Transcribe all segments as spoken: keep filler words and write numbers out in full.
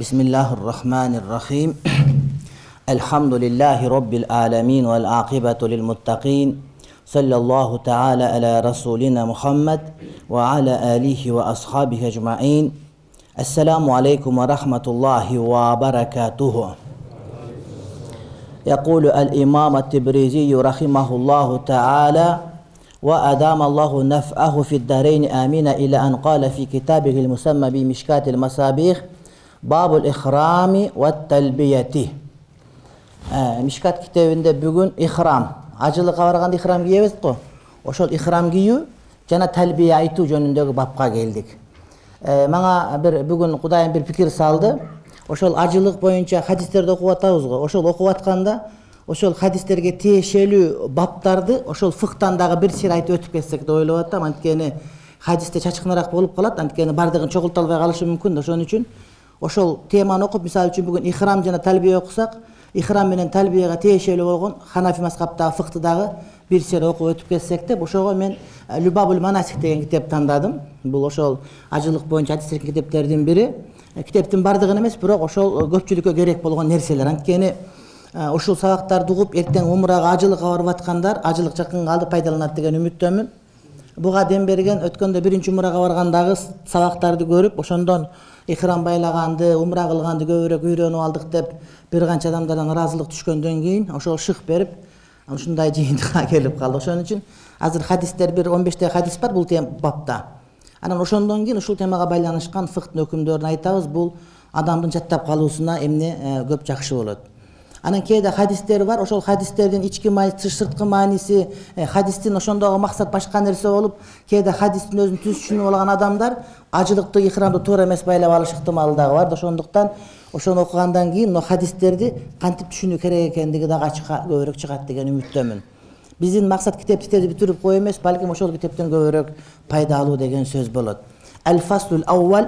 بسم الله الرحمن الرحيم الحمد لله رب العالمين والعاقبة للمتقين صلى الله تعالى على رسولنا محمد وعلى آله وأصحابه أجمعين السلام عليكم ورحمة الله وبركاته. يقول الإمام التبريزي رحمه الله تعالى وأدام الله نفعه في الدارين آمين إلى أن قال في كتابه المسمى بمشكاة المصابيح باب الإحرام والتلبية. Мишкат китебинде бүгүн ихрам, ажылыкка барганда ихрам кийебиз го. Ошол ихрам кийүү жана талбия айтуу жөнүндөгү бапка келдик. Мага бир бүгүн Кудайым бир пикир салды. Ошол ажылык боюнча хадистерди окуп атабыз го. Ошол окуп атканда ошол хадистерге тиешелүү баптарды ошол фыктан дагы бир сир айтып өтүп кетсек деп ойлоп атам. Анткени хадисте чачкыныраак болуп калат, анткени бардыгын чогулта албай калышы мүмкүн. Ошон үчүн ошол теманы окуп, мисалы үчүн бүгүн ихрам жана талбия окусак, ихрам менен талбияга тиешелүү болгон Ханафи мазхабтагы фыкты дагы бир сир окуп өтүп кетсек деп, ошого мен Любабул Манасик деген китеп тандадым. Бул ошол ажылык боюнча хадистер китептердин бири. Китептин бардыгын эмес, бирок ошол көпчүлүккө керек болгон нерселер. Анткени ушул сабактарды угуп эртең умрага, ажылыкка барып аткандар ажылык жакын калды пайдаланат деген үмүттөмүн. Буга дем берген өткөндө биринчи умрага баргандагы сабактарды көрүп, ошондон ихрам байлаганды, умра кылганды көбүрөөк үйрөнүп алдык деп бир канча адамдардан ыраазылык түшкөндөн кийин ошол шык берип, ушундай жыйынтыкка келип калды. Ошон үчүн азыр хадистер бир он бештей хадис бар бул тем бапта. Анан ошондон кийин ушул темага байланышкан фыкт өкүмдөрүн айтабыз. Бул адамдын жаттап калуусуна эмне көп жакшы болот. Анан кээде хадистер бар, ошол хадистердин ички мааниси, сырткы мааниси, хадистин ошондогу максат башка нерсе болуп, кээде хадистин өзүн түз түшүнүп алган адамдар ажылыкты, ихрамды туура эмес байлап алыш ыктымалы дагы бар. Ошондуктан ошону окугандан кийин но хадистерди кантип түшүнүү керек экендиги дагы ачыкка көбүрөөк чыгат деген үмүттөмүн. Биздин максат китепти тез бүтүрүп коюу эмес, балким ошол китептен көбүрөөк пайда алуу деген сөз болот. Al-faslul awwal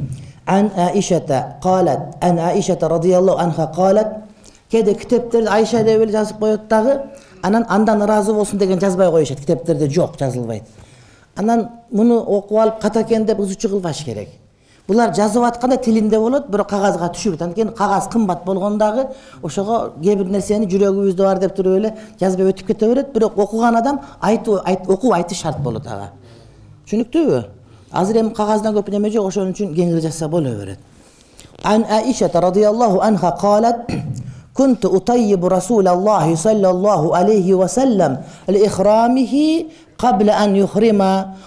an Aishata qalat an Aishata radhiyallahu anha qalat. Кээде китептерди Айша деп эле жазып коет дагы, анан андан ыраазы болсун деген жазбай коюшат. Китептерде жок, жазылбайт. Анан муну окуп алып ката экен деп ызычуу кылбаш керек. Булар жазып атканда тилинде болот, бирок кагазга түшүрөт. Анткени кагаз кымбат болгондагы ошого кээ бир нерсени жүрөгүбүздө бар деп туруп эле жазбай өтүп кете берет, бирок окуган адам айтуу окуп айтыш шарт болот ага. Түшүнүктүүбү? Азыр эми кагаздан көп неме жок, ошон үчүн кеңири жазса боло берет. Ан Аиша радhiyallahu anha qalat كنت أطيب رسول الله صلى الله عليه وسلم لإحرامه قبل أن يحرم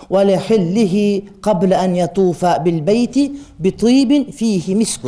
ولحله قبل أن يطوف بالبيت بطيب فيه مسك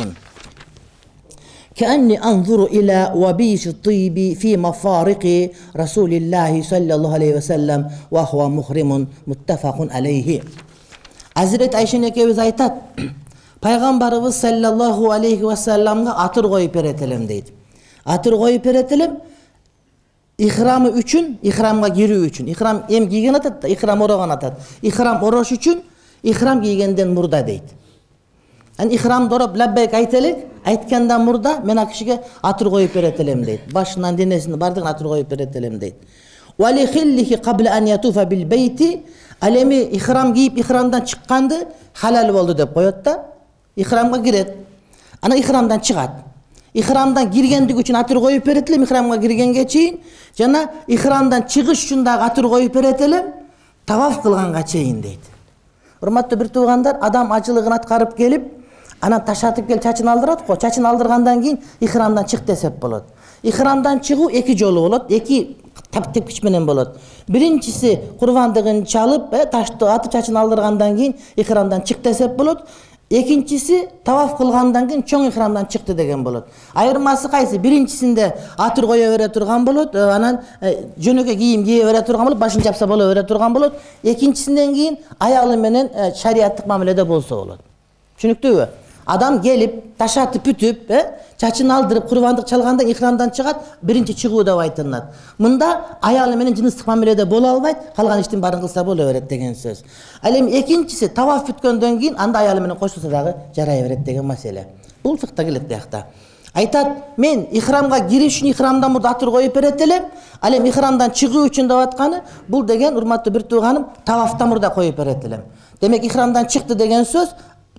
كأني أنظر إلى وبيس الطيب في مفارق رسول الله صلى الله عليه وسلم وهو محرم متفق عليه. Hazreti Ayşe ekebиz айтат, пайгамбарыбыз саллаллаху алейхи ва салламга атыр коюп беретелем дейт. Атыр коюп беретелем ихрамы үчүн, ихрамга кирүү үчүн. Ихрам эм кийген атат, ихрам орогон атат. Ихрам орош үчүн, ихрам кийгенден мурда дейт. Ан ихрам дороп лаббайк айтелек, айткандан мурда мен а кишиге атыр коюп беретелем дейт. Башынан денесин бардыгын атыр коюп беретелем дейт. Ва ли хиллихи qabla an yatufa bil bayti. Ал эми ихрам кийип ихрамдан чыкканды халал болду деп коет да. Ихрамга кирет. Ана ихрамдан чыгат. Ихрамдан киргендик үчүн атыр коюп беретелем, ихрамга киргенге чейин, жана ихрамдан чыгыш үчүн дагы атыр коюп беретелем, таваф кылганга чейин дейт. Урматтуу бир туугандар, адам ажылыгын аткарып келип, анан ташатып кел чачын алдырат го. Чачын алдыргандан кийин ихрамдан чык десеп болот. Ихрамдан чыгуу эки жолу болот, эки тепкич менен болот. Биринчиси курбандыгын чалып, ташты атып чачын алдыргандан кийин ихрамдан чык десеп болот. Экинчиси таваф кылгандан кийин чоң ихрамдан чыкты деген болот. Айырмасы кайсы? Биринчисинде атыр кое бере турган болот, анан жөнөкөй кийим кие бере турган болот, башын жапса боло бере турган болот. Экинчисинен кийин аялы менен шариаттык мамиледе болсо болот. Түшүнүктүүбү? Адам келип, ташатып бүтүп, чачын алдырып, курбандык чалганда ихрамдан чыгат, биринчи чыгуу деп айтылат. Мында аялы менен жыныстык мамиледе боло албайт, калган иштин баарын кылса боло берет деген сөз. Ал эми экинчиси таваф бүткөндөн кийин анда аялы менен кошулса дагы жарай берет деген маселе. Бул фыкта келет биякта. Айтат, мен ихрамга кириш үчүн ихрамдан мурда атыр коюп беретелем, ал эми ихрамдан чыгуу үчүн деп атканы, бул деген урматтуу бир тууганым тавафтан мурда коюп беретелем. Демек ихрамдан чыкты деген сөз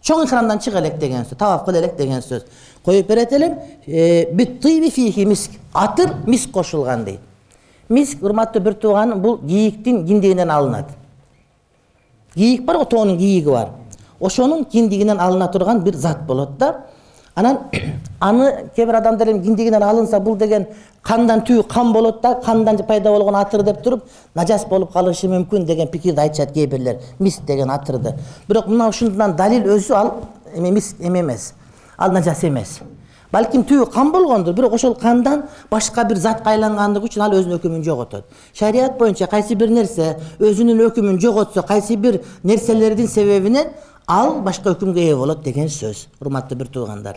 Çoğun ihramdan çık elek деген söz, tavaf kıl elek деген söz. Koyup beretelim, bit-tıybi fihi misk. Atır misk koşulgan deydi. Misk, hurmatlı bir tuğanın, bu giyiktin gindiğinden alınat. Giyik var, o toğunun giyiği var. Oşonun gindiğinden alına turgan bir zat bolup da. Anan, anı kebir adamların gindiğinden alınsa, bul degen kandan tüy kan bolup da, kandan payda olgan atır dep durup, najas bolup kalışı mümkün degen pikirde aytışat kebirler. Misk degen atırdı. Biroq mına şundan dalil özü al, misk ememez. Al najas emez. Balkim tüy kan bolgondur, biroq oşol kandan başka bir zat kaylangandığı üçün al özünün ökümün jogotot. Şariat boyunca kaysi bir nerse özünün ökümün jogotsa, kaysi bir nerselerдің sebebinен al başka hükümge ev bolot degen söz. Hurmatlı bir tuğanlar.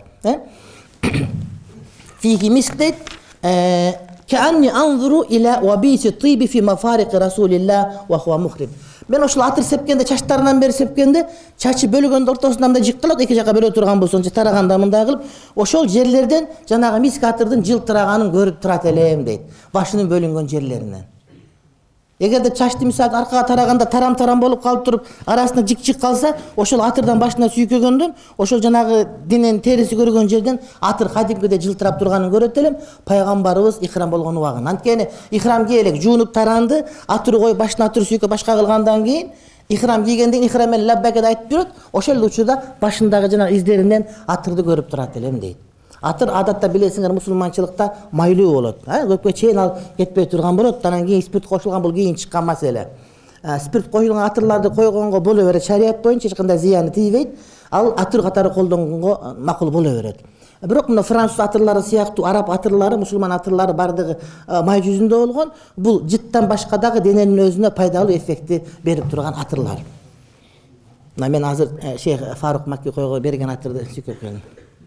Fihi misk deyt. Keanni anzuru ila vabisi tibi fi mafariki Rasulillah ve huve muhrim. Ben oşul atır sepkende, çaşlarından beri sepkende, çaçı bölgönde ortasından da jıkkılat, iki jaka bölü turgan bolsun, taraganda mında kılıp, oşol jerlerden janağı misk atırdın jıltıraganın görüp turat elem deyt. Başının bölüngön jerlerinden. Egerde çaştı misal arkaga taraganda taram taram bolup kalıp turup arasında jik jik kalsa, oşol atırdan başına süykөгөндөн, oşol janağı dinen terisi görgön жерден atır kadimkide jıltırap turganын көрөтелем. Paygambarыбыз ihram болгон убагын. Анткени ihram киелек жуунуп таранды, атыр коюп başına atır süykө башка кылгандан кийин ihram кийгенден ihram менен лаббайкет айтып жүрөт. Ошол учурда башындагы жана издеринен атырды көрүп турат элем дейт. Атыр адатта билесиңер мусулманчылыкта майлуу болот. Көпкө чейин ал кетпей турган болот. Анан кийин спирт кошулган бул кийин чыккан маселе. Спирт коюлган атырларды койгонго боло берет. Шарият боюнча эч кандай зыяны тийбейт. Ал атыр катары колдонгонго макул боло берет. Бирок мына француз атырлары сыяктуу араб атырлары, мусулман атырлары бардыгы май жүзүндө болгон. Бул жыттан башка дагы дененин өзүнө пайдалуу эффекти берип турган атырлар. Мына мен азыр Шейх Фарук Макки койго берген атырды сүкөп келдим.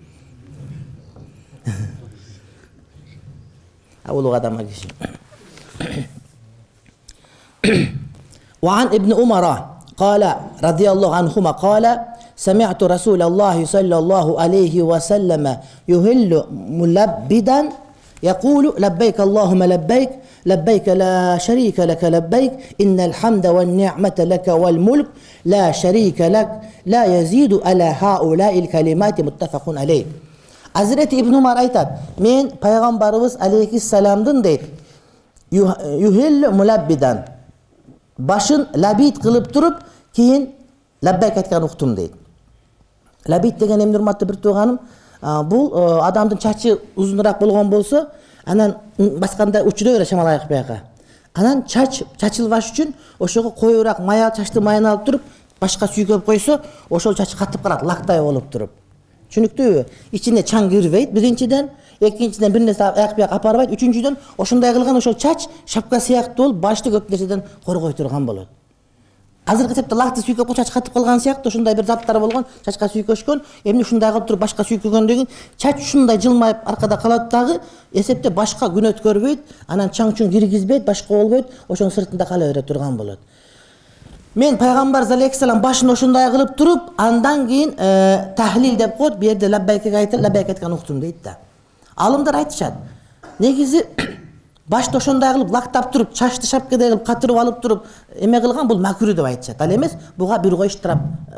أول غدا ما جيش. وعن ابن عمر قال رضي الله عنهما قال سمعت رسول الله صلى الله عليه وسلم يهل ملبدا يقول لبيك اللهم لبيك لبيك لا شريك لك لبيك إن الحمد والنعمة لك والملك لا شريك لك لا يزيد على هؤلاء الكلمات متفق عليه. Hazreti İbn Umar aytad, men Peygamberimiz aleyhisselamdın deyt. Yuhillu mulabbidan. Başın labid kılıp durup, keyin labbayk aytgan uqtum deyt. Labid degen emne hurmatlı bir tuğanım, bu adamdın çaçı uzunuraq bolgon bolsa, anan baskanda uçuda öyle şamalayık beyaka. Anan çaç, çaçılbaş üçün, oşoğu koyurak maya, çaçlı mayını alıp durup, başka süyköp koysa, oşol çaçı katıp karat, laktay olup durup. Çünkü içinde çan girveyt birinciden, ikinciden bir nese ayak bir aparvayt, üçüncüden oşunday kılgan oşol çaç şapka siyaktı ol, başlı köp neseden korgoy turgan bolot. Azırkı septe laktı süyköp bu çaç katıp kılgan siyaktı, oşunday bir zaptары bolgon, çaçka süyköşkön, emni şunday kılıp turup başka süykөгөндөн çaç şunday jılmayıp arkada kalat dağı, esepte başka gün ötkörбөйт, anan çaң çuң girgizbeyt, başka olбойт, oşon sırtında kala öre turgan bolot. Men Peygamber aleyhisselam başını oşunday kılıp durup, andan keyin e, tahlil dep koyup, bir yerde labbayke aytır, labbayke aytgan uqtum deyt da. Alımlar aytışat. Negizi başta oşunday kılıp, laktap durup, çaştı şapkaday kılıp, katırıp alıp durup, eme kılgan bul makruh dep aytışat. Al emes, buga bir koy iştirap,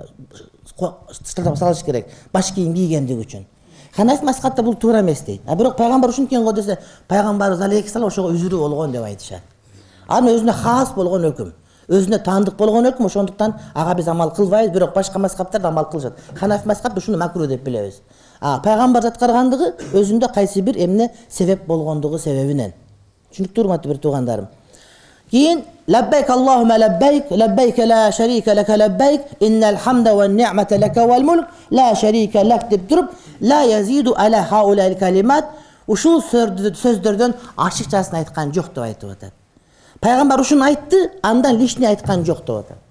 iştirap salış gerek. Baş kiyim giygendik üçün. Hanafi maskatta bul tuğra emes deyt. Biroq Peygamber uşunken go dese, Peygamberimiz aleyhisselam oşoga üzürü bolgon dep aytışat. Anı özüne has bolgon hüküm. Özüne tanıdık bolgon hüküm, oşonduktan aga biz amal kılbayız, biroq başka maskaptar da amal kılışat. Hanafi maskap şunu makruh dep bilebиz. A, Peygamber zatkargandığı özünde kaysi bir emne sebep bolgondugu sebebinen. Çünkü hurmatlı bir tuğandarım. Keyin labbayk Allahumma labbayk, labbayk la şerike leke labbayk, innel hamde ve ni'mete leke vel mulk, la şerike lek dep durup, la yazidu ala haula'l kelimat, uşul sözlerden açıkçasını aytkan жоқ dep aytıp atar. Peygamber uşunu aytты, andan lişni aytkan жоқ dep atar.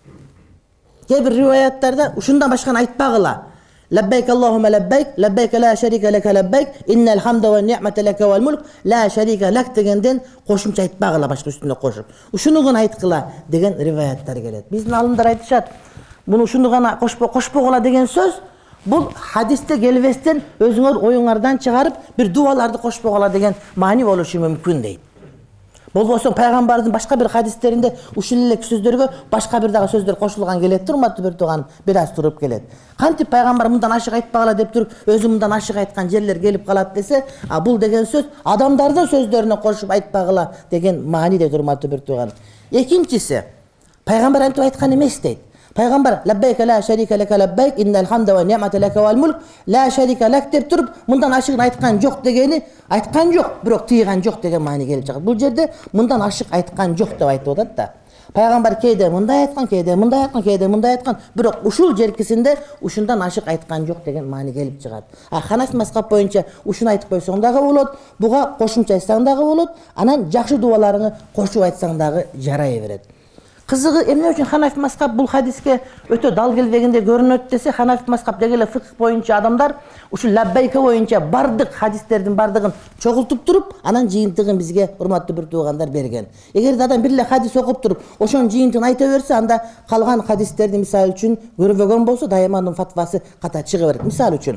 Kebir rivayatlarda uşundan başkan aytpagıla. Labbayk Allahumma labbayk, labbayk la şerike leke labbayk, innel hamde ve ni'mete leke vel mulk, la şerike lek degenden qoşumça aytpagıla başka üstünde qoşup. Uşunu gana aytkıla degen rivayatlar gelet. Bizdin alımlar aytışat. Bunu uşunu gana qoşpo qoşpogula degen söz, bu hadiste gelbesten özüңөр oyuңardan çıgarıp bir dualardı qoşpogula degen mani boluşu mümkün deyt. Болбосо пайгамбардын башка бир хадистеринде ушул эле сөздөргө башка бир дагы сөздөр кошулган келет, урматтуу бир тууган, бир аз туруп келет. Кантип пайгамбар мындан ашык айтпагыла деп туруп, өзү мындан ашык айткан жерлер келип калат десе, а бул деген сөз адамдардын сөздөрүнө кошуп айтпагыла деген мааниде, урматтуу бир тууган. Экинчиси, пайгамбар антип айткан эмес дейт. Пайгамбар лаббайк ла шарика лака лаббайк иннал хамда ва ни'мата лака вал мулк ла шарика лак деп туруп, мындан ашыгын айткан жок дегени айткан жок, бирок тийган жок деген маани келип чыгат. Бул жерде мындан ашык айткан жок деп айтып атат да. Пайгамбар кээде мындай айткан, кээде мындай айткан, кээде мындай айткан, бирок ушул жеркисинде ушундан ашык айткан жок деген маани келип чыгат. А Ханафи мазхаб боюнча ушуну айтып койсоң дагы болот, буга кошумча айтсаң дагы болот, анан жакшы дубаларыңы кошуп айтсаң дагы жарай берет. Кызыгы эмне үчүн Ханафи мазхаб бул хадиске өтө дал келбегенде көрүнөт десе, Ханафи мазхаб деги эле фикх боюнча адамдар ушул лаббайка боюнча бардык хадистердин бардыгын чогултуп туруп, анан жыйынтыгын бизге урматтуу бир туугандар берген. Эгерде адам бир эле хадис окуп туруп, ошонун жыйынтыгын айта берсе, анда калган хадистерди мисалы үчүн көрбөгөн болсо, дайыма анын фатвасы ката чыга берет. Мисалы үчүн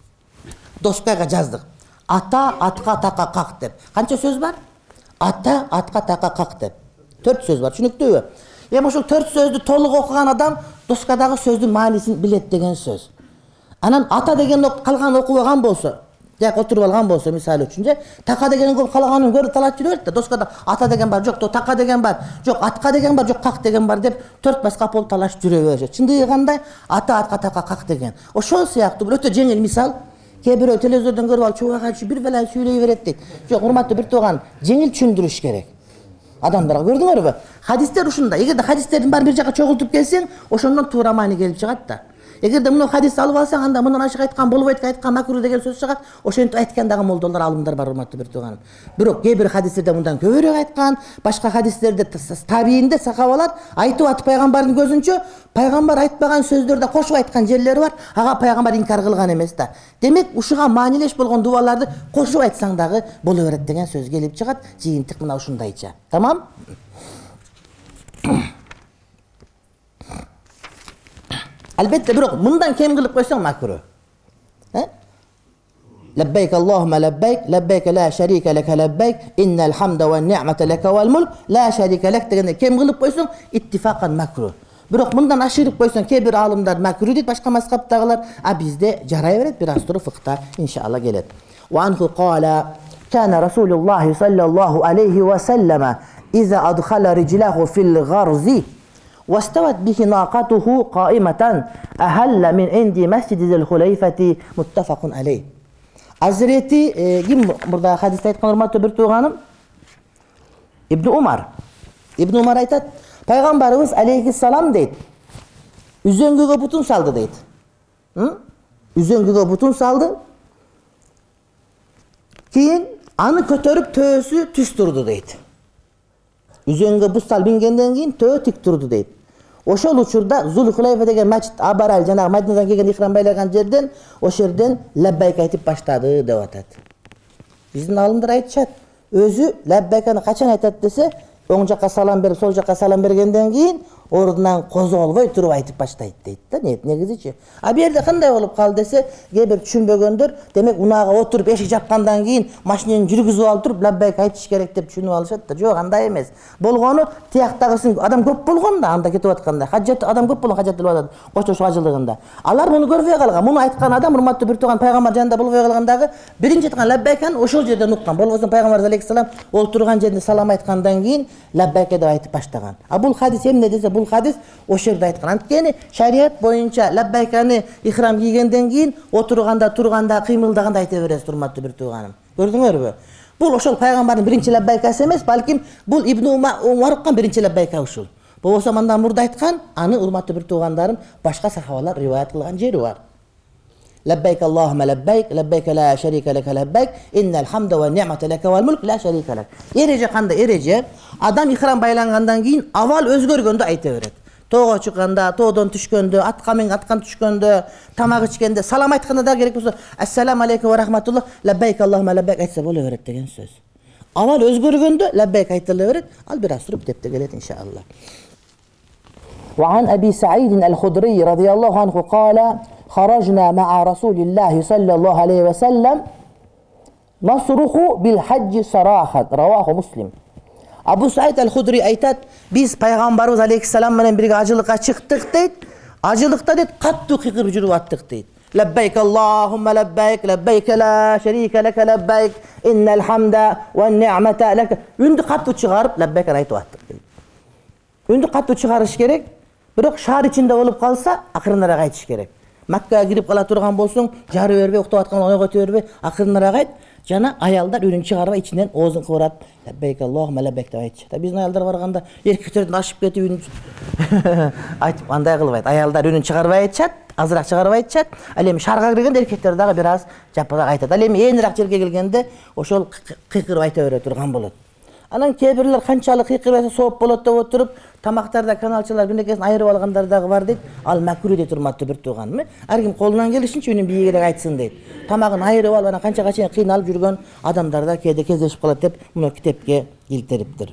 доскага жаздык. Ата атка така как деп. Канча сөз бар? Ата атка така как деп. Төрт сөз бар, түшүнүктүүбү? Эми ошол төрт сөздү толук окуган адам доскадагы сөздүн маанисин билет деген сөз. Анан ата деген калган окубаган болсо, жак отуруп алган болсо, мисалы үчүн же, така деген көп калганын көрүп талап жүрө берет да, доскада ата деген бар, жок, така деген бар, жок, атка деген бар, жок, как деген бар деп төрт баскап болуп талашып жүрө берет. Чындыгы кандай? Ата атка така как деген. Ошол сыяктуу бир өтө жеңил мисал. Кээ бирөө телевизордон көрүп алып чубагачы бир беле сүйлөй берет дейт. Жок, урматтуу бир тууган, жеңил түшүндүрүш керек. Адамдарга көрдүңөрбү? Хадистер ушундай. Эгерде хадистердин баарын бир жака чогултуп келсең, ошондон туура маани келип чыгат да. Эгерде муну хадисти алып алсаң, анда мындан ашык айткан, болбойт айткан, макруh деген сөз чыгат. Ошентип айткан дагы молдолор, алымдар бар, урматтуу бир тууганым. Бирок кээ бир хадистерде мындан көбүрөөк айткан, башка хадистерде табиинде сахабалар айтып атып пайгамбардын көзүнчө пайгамбар айтпаган сөздөрдө кошуп айткан жерлери бар. Ага пайгамбар инкар кылган эмес да. Демек, ушуга маанилеш болгон дубаларды кошуп айтсаң дагы боло берет деген сөз келип чыгат. Жыйынтык мына ушундайча. Тамам? Албетте, бирок мындан кем кылып койсоң макруh. Э? Лаббайк Аллахумма лаббайк, лаббайк ла шарика лака лаббайк, иннал хамда ва ни'мата лака вал мулк, ла шарика лак дегенде кем кылып койсоң, иттифакан макруh. Бирок мындан ашырып койсоң, кээ бир алымдар макруh дейт, башка мазхабтагылар, а бизде жарай берет, бир аз туруп фикхта иншалла келет. Ва анху кала кана Расулуллах саллаллаху алейхи ва саллама иза адхала риджлаху фил гharzi واستوت به ناقته قائمة أهل من عند مسجد ذي الخليفة متفق عليه. Hazreti kim burada hadiste aytkan urmatlı bir tuğanım? İbn Umar. İbn Umar aytat, Peygamberimiz aleyhisselam deyit. Üzöngüge butun saldı deyit. Hı? Üzöngüge butun saldı. Keyin anı kötörüp töösü tüs durdu deyit. Üzöngüge bu sal bingenden keyin töö tik durdu deyit. Ошол учурда Зулхулайфа деген мачит Абарал жана Мадинадан келген ихрам байлаган жерден ошол жерден лаббайк айтып баштады деп атат. Биздин алымдар айтышат, өзү лаббайканы качан айтат десе, оң жакка салам берип, сол жакка салам бергенден кийин ордунан козголбой туруп айтып баштайт дейт да. Негизичи. А бу жерде кандай болуп калды десе, кээ бир түшүнбөгөндөр, демек унага отуруп эшик жапкандан кийин машинени жүргүзүп алып туруп лаббайк айтыш керек деп түшүнүп алышат да. Жок, андай эмес. Болгону тияктагысын адам көп болгон да, анда кетип атканда. Хажат адам көп болгон, хажат болуп атат. Кочо ажылыгында. Алар муну көрбөй калган. Муну айткан адам урматтуу бир тууган пайгамбар жанында болбой калгандагы биринчи айткан лаббайканы ошол жерден уккан. Болбосо пайгамбар алейхиссалам олтурган жерде салам айткандан кийин лаббайк деп айтып баштаган. А бул хадис эмне десе, бул хадис ошол жерде айткан. Анткени шарият боюнча лаббайканы ихрам кийгенден кийин отурганда, турганда, кыймылдаганда айта бересиз, урматтуу бир тууганым. Көрдүңөрбү? Бул ошол пайгамбардын биринчи лаббайкасы эмес, балким бул Ибн Умар уккан биринчи лаббайка ушул. Болбосо мандан мурда айткан, аны урматтуу бир туугандарым башка сахабалар риваят кылган жери бар. Лаббайк Аллахумма лаббайк, лаббайк ла шарика лака лаббайк, иннал хамда ва ни'мата лака вал мулк ла шарика лак. Эреже кандай эреже? Адам ихрам байлангандан кийин авал өзгөргөндө айта берет. Тоого чыкканда, тоодон түшкөндө, атка мен аткан түшкөндө, тамак ичкенде, салам айтканда да керек болсо, ассаламу алейкум ва рахматуллах, лаббайк Аллахумма лаббайк айтса боло берет деген сөз. Авал өзгөргөндө лаббайк айтыла берет, ал бир аз туруп деп келет иншалла. وعن أبي سعيد الخدري رضي الله عنه قال خرجنا مع رسول الله صلى الله عليه وسلم نصرخ بالحج صراخا رواه مسلم. Абу Саид аль-Худри айтат, biz пайгамбарыбыз алейхиссалам менен бирге ажылыкка чыктык дейт. Ажылыкта дейт, каттуу кыйкырып жүрүп аттык дейт. Лаббайк Аллахумма лаббайк, лаббайк ла шарика лака лаббайк, иннал хамда ва ни'мата лака. Үнді каттуу чыгарып, лаббайк айтып аттык дейт. Үнді каттуу чыгарыш керек, бирок шаар ичинде болуп калса, акырыныраак айтыш керек. Маккага кирип кала турган болсоң, жары бербей, уктап аткан ойготу бербей, акырыныраак айт. Жана аялдар үнүн чыгарбай ичинен оозун кыбырат. Лаббайк Аллахумма лаббайк деп айтышат. Биздин аялдар барганда эркектердин ашып кетип үнүн айтып андай кылбайт. Аялдар үнүн чыгарбай айтышат, азыраак чыгарбай айтышат. Ал эми шаарга киргенде эркектер дагы бир аз жапыраак айтат. Ал эми энирээк жерге келгенде ошол кыйкырып айта бере турган болот. Анан кээ бирлер канчалык кыйкырып айтса сооп болот деп отуруп, тамактарда каналчылар бирнекесин айырып алгандар дагы бар дейт. Ал макруh дейт, урматтуу бир тууганым. Ар ким колунан келишинче үнүн бийигирээк айтсын дейт. Тамагын айырып алып, анан канчага чейин кыйналып жүргөн адамдар да кээде кездешип калат деп муну китепке келтириптир.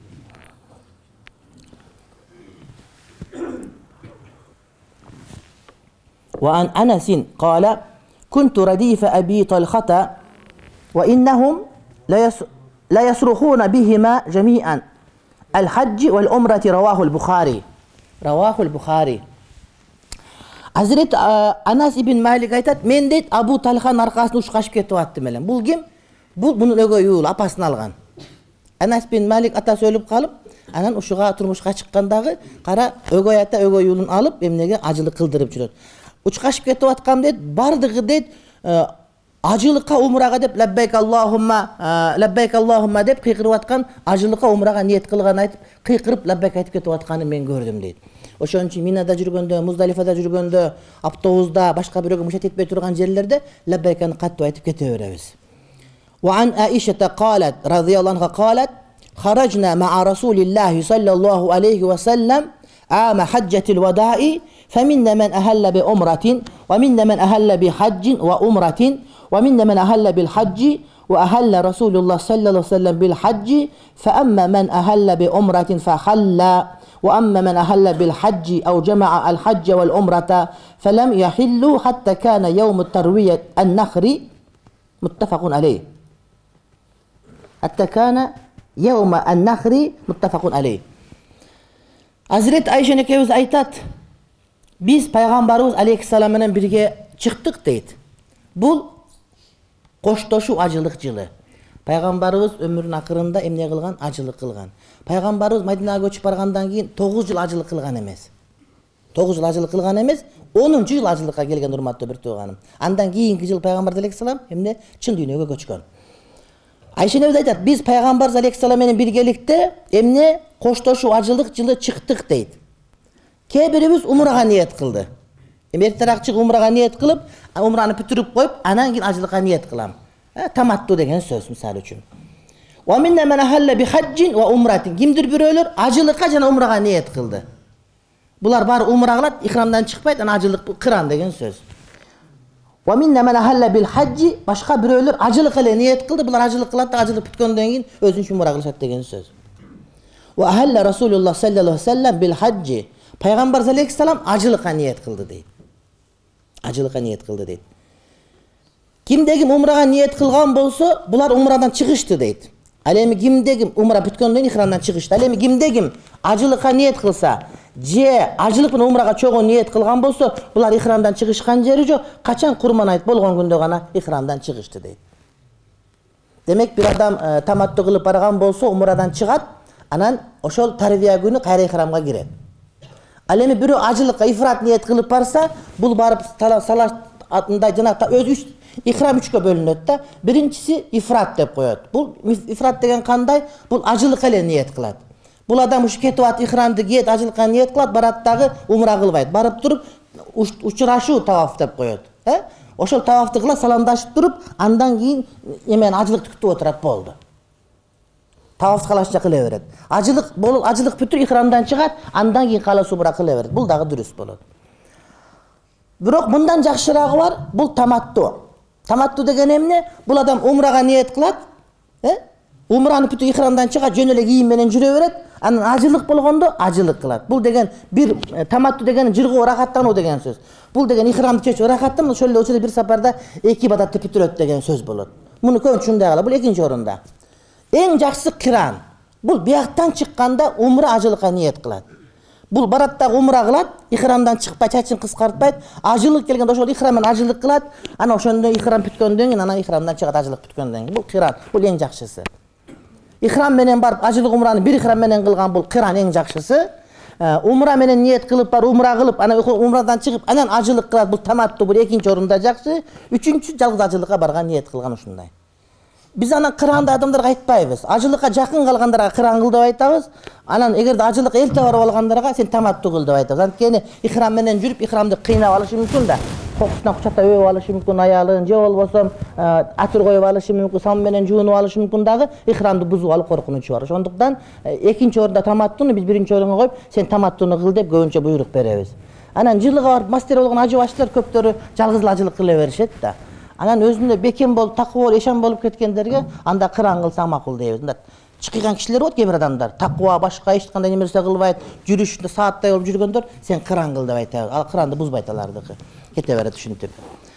وعن أنس قال كنت رديف أبي طلحة وإنهم لا يصرخون بهما جميعا الحج والعمرة رواه البخاري رواه البخاري Hazret Anas ibn Malik айтат, мен дейт Абу Талханын аркасынан ушкашып кетип аттым элем. Бул ким? Бул мунун өгөй уулу, апасын алган. Анас ибн Малик атасы өлүп калып, анан ушуга турмушка чыккандагы кара өгөй ата өгөй уулун алып, эмнеге ажылык кылдырып жүрөт. Учкашып кетип аткам дейт, бардыгы дейт ажылыкка умрага деп лаббайк Аллахумма лаббайк Аллахумма деп кыйкырып аткан, ажылыкка умрага ниет кылган айтып, кыйкырып лаббайк айтып кетип атканын мен көрдүм дейт. Ошон үчүн Минада жүргөндө, Муздалифада жүргөндө, автобуста, башка бирөөгө мушат этпей турган жерлерде лаббайканы каттуу айтып кете беребиз. وعن عائشة قالت رضي الله عنها قالت خرجنا مع رسول الله صلى الله عليه وسلم عام حجة الوداع فمنا من أهل بعمرة ومنا من أهل بحج وعمرة ومنا من أهل بالحج وأهل رسول الله صلى الله عليه وسلم بالحج فأما من أهل بعمرة فحل وأما من أهل بالحج أو جمع الحج والعمرة فلم يحلوا حتى كان يوم التروية النخر متفق عليه حتى كان يوم النخر متفق عليه. Hazret Ayşe ekebиз айтат, biz пайгамбарыбыз алейхиссалам менен бирге чыктык дейт. Бул коштошуу ажылык жылы. Пайгамбарыбыз өмүрүнүн акырында эмне кылган? Ажылык кылган. Пайгамбарыбыз Мадинага көчүп баргандан кийин тогуз жыл ажылык кылган эмес. тогуз жыл ажылык кылган эмес, онунчу жыл ажылыкка келген, урматтуу бир тууганым. Андан кийинки жыл пайгамбар алейхиссалам эмне чын дүйнөгө көчкөн. Айша энебиз айтат, biz пайгамбарыбыз алейхиссалам менен биргеликте эмне коштошуу ажылык жылы чыктык дейт. Кээ бирибиз умрага ниет кылды. Эми эртерээк чыгып умрага ниет кылып, умраны бүтүрүп коюп, анан кийин ажылыкка ниет кылам. Таматту деген сөз мисалы үчүн. Wa minna man ahalla bi hajjin wa umratin. Кимдир бирөөлөр ажылыкка жана умрага ниет кылды. Булар баары умра кылат, ихрамдан чыкпайт, анан ажылык кыран деген сөз. Wa minna man ahalla bil hajji, башка бирөөлөр ажылыкка эле ниет кылды, булар ажылык кылат да ажылык бүткөндөн кийин өзүнчө умра кылышат деген сөз. Wa ahalla Rasulullah sallallahu aleyhi ve sellem bil hajji. Пайгамбар алейхиссалам ажылыкка ниет кылды дейт. Ажылыкка ниет кылды дейт. Кимде ким умрага ниет кылган болсо, булар умрадан чыгышты дейт. Ал эми кимде ким умра бүткөндөн кийин ихрамдан чыгышты. Ал эми кимде ким ажылыкка ниет кылса, же ажылык менен умрага чогуу ниет кылган болсо, булар ихрамдан чыгышкан жери жок, качан курман айт болгон күндө гана ихрамдан чыгышты дейт. Демек бир адам таматту кылып барган болсо, умрадан чыгат, анан ошол тарвия күнү кайра ихрамга кирет. Ал эми бирөө ажылыкка ифрат ниет кылып барса, бул барып салаш атында жана өз үч ихрам үчкө бөлүнөт да. Биринчиси ифрат деп коет. Бул ифрат деген кандай? Бул ажылыкка эле ниет кылат. Бул адам уш кетип ат, ихрамды кийет, ажылыкка ниет кылат, барат дагы умра кылбайт. Барып туруп учурашуу таваф деп коет. Э? Ошол тавафты кылат, саламдашып туруп, андан кийин эмен ажылыкты күтүп отурат, болду. Тавафты калашча кыла берет. Ажылык болуп, ажылык бүтүп ихрамдан чыгат, андан кийин кала умра кыла берет. Бул дагы дурус болот. Бирок мындан жакшырагы бар, бул таматту. Таматту деген эмне? Бул адам умрага ниет кылат, э? Умраны бүтүп ихрамдан чыгат, жөн эле кийим менен жүрө берет, анан ажылык болгондо ажылык кылат. Бул деген бир таматту деген жыргоо, рахаттануу деген сөз. Бул деген ихрамды чечип рахаттануу, ошол эле учурда бир сапарда эки ибадатты бүтүрөт деген сөз болот. Муну көбүнчө ушундай кылат. Бул экинчи орунда. Эң жакшысы кыран. Бул бияктан чыкканда умра ажылыкка ниет кылат. Бул барат да умра кылат, ихрамдан чыкпай, чачын кыскартпайт, ажылык келгенде ошол ихрам менен ажылык кылат, ана ошондо ихрам бүткөндөн кийин анан ихрамдан чыгат ажылык бүткөндөн кийин. Бул киран, бул эң жакшысы. Ихрам менен барып ажылык умраны бир ихрам менен кылган бул киран эң жакшысы. Умра менен ниет кылып бар, умра кылып, анан умрадан чыгып, анан ажылык кылат, бул таматту, бул экинчи орунда жакшы. Үчүнчү жалгыз ажылыкка барган ниет кылган ушундай. Биз анан кыранды адамдарга айтпайбыз. Ажылыкка жакын калгандарга кыран кыл деп айтабыз. Анан эгерде ажылык эрте барып алгандарга сен таматту кыл деп айтабыз. Анткени ихрам менен жүрүп ихрамды кыйнап алышы мүмкүн да. Кокусунан кучата өбүп алышы мүмкүн аялын, же болбосо атыр коюп алышы мүмкүн, сам менен жуунуп алышы мүмкүн дагы ихрамды бузуп алып коркунучу бар. Ошондуктан экинчи орунда таматтуну биз биринчи орунга коюп, сен таматтуну кыл деп көбүнчө буйрук беребиз. Анан жылыга барып мастер болгон ажы башчылар көптөрү жалгыз эле ажылык кыла беришет да. Анан өзүндө бекем болуп, таква болуп, эшан болуп кеткендерге анда кыран кылса макул дейбиз. Мында чыккан кишилер болот, кээ бир адамдар. Таква башка эч кандай нерсе кылбайт, жүрүшүндө сааттай болуп жүргөндөр, сен кыран кыл деп айтабыз. Ал кыранды бузбайт алардыкы. Кете берет ушинтип.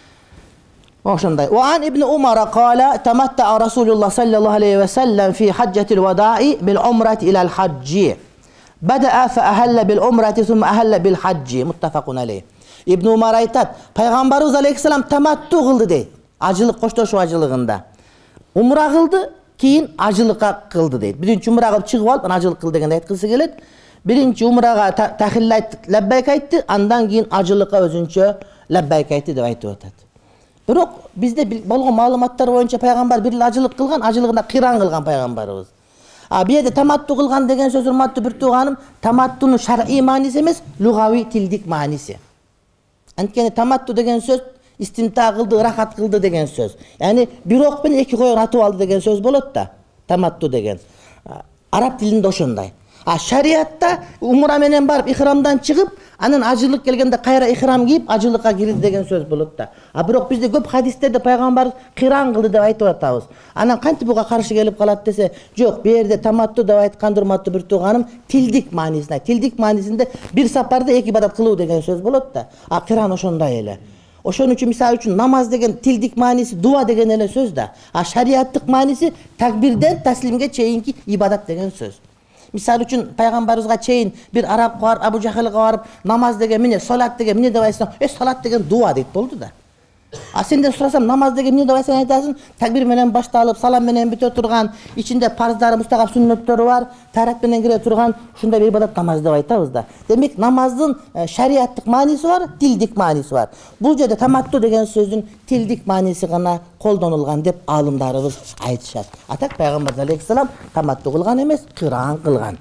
Ошондой. Ва ан ибн Умар кала таматтаа Расулуллах саллаллаху алейхи ва саллам фи хаджатил вадаи бил умрати ила al-hajj. Бада фа ахалла бил умрати сумма ахалла бил hajj. Muttafaqun алейх. Ибн Умар айтат, пайгамбарыбыз алейхиссалам таматту кылды дейт. Ажылык коштошуу ажылыгында. Умра кылды, кийин ажылыкка кылды дейт. Биринчи умра кылып чыгып алып, анан ажылык кыл дегенди айткысы келет. Биринчи умрага тахиллайт, лаббайк айтты, андан кийин ажылыкка өзүнчө лаббайк айтты деп айтып атат. Бирок бизде болгон маалыматтар боюнча пайгамбар бир эле ажылык кылган, ажылыгында кыран кылган пайгамбарыбыз. А бу жерде таматту кылган деген сөз, урматтуу бир тууганым, таматтунун шар'ий мааниси эмес, лугави тилдик мааниси. Анткени таматту деген сөз истимта кылды, рахат кылды деген сөз. Яни бир ок менен эки койгон атып алды деген сөз болот да. Таматту деген. Араб тилинде ошондой. А шариатта умра менен барып ихрамдан чыгып, анан ажылык келгенде кайра ихрам кийип ажылыкка кирди деген сөз болот да. А бирок бизде көп хадистерде пайгамбар кыран кылды деп айтып атабыз. Анан кантип буга каршы келип калат десе, жок, бу жерде таматту деп айтканда урматтуу бир тууганым, тилдик маанисинде, тилдик маанисинде бир сапарда эки ибадат кылуу деген сөз болот да. А кыран ошондой эле. Ошон үчүн мисалы үчүн намаз деген тилдик мааниси дуа деген эле сөз да. А шариаттык мааниси такбирден таслимге чейинки ибадат деген сөз. Мисалы үчүн пайгамбарыбызга чейин бир араб бар, Абу Жахалга барып, намаз деген эмне, салат деген эмне деп айтсаң, э салат деген дуа дейт болду да. А сенден сурасам, намаз деген эмне деп айтсаң айтасың, такбир менен башталып, салам менен бүтө турган, ичинде парздары, мустагап сүннөттөрү бар, тарат менен кире турган ушундай бир ибадат намаз деп айтабыз да. Демек намаздын шариаттык мааниси бар, тилдик мааниси бар. Бул жерде таматту деген сөздүн тилдик мааниси гана колдонулган деп аалымдарыбыз айтышат. А так пайгамбар алейхиссалам таматту кылган эмес, кыран кылган.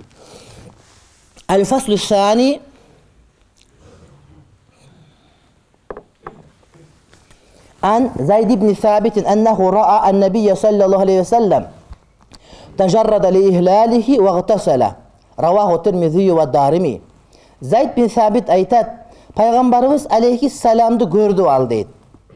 Аль-фаслу сани عن زيد بن ثابت أنه رأى النبي صلى الله عليه وسلم تجرد لإهلاله واغتسل رواه الترمذي والدارمي. Zayd bin Sabit aytat, Peygamberimiz aleyhisselam'dı gördü al deydi.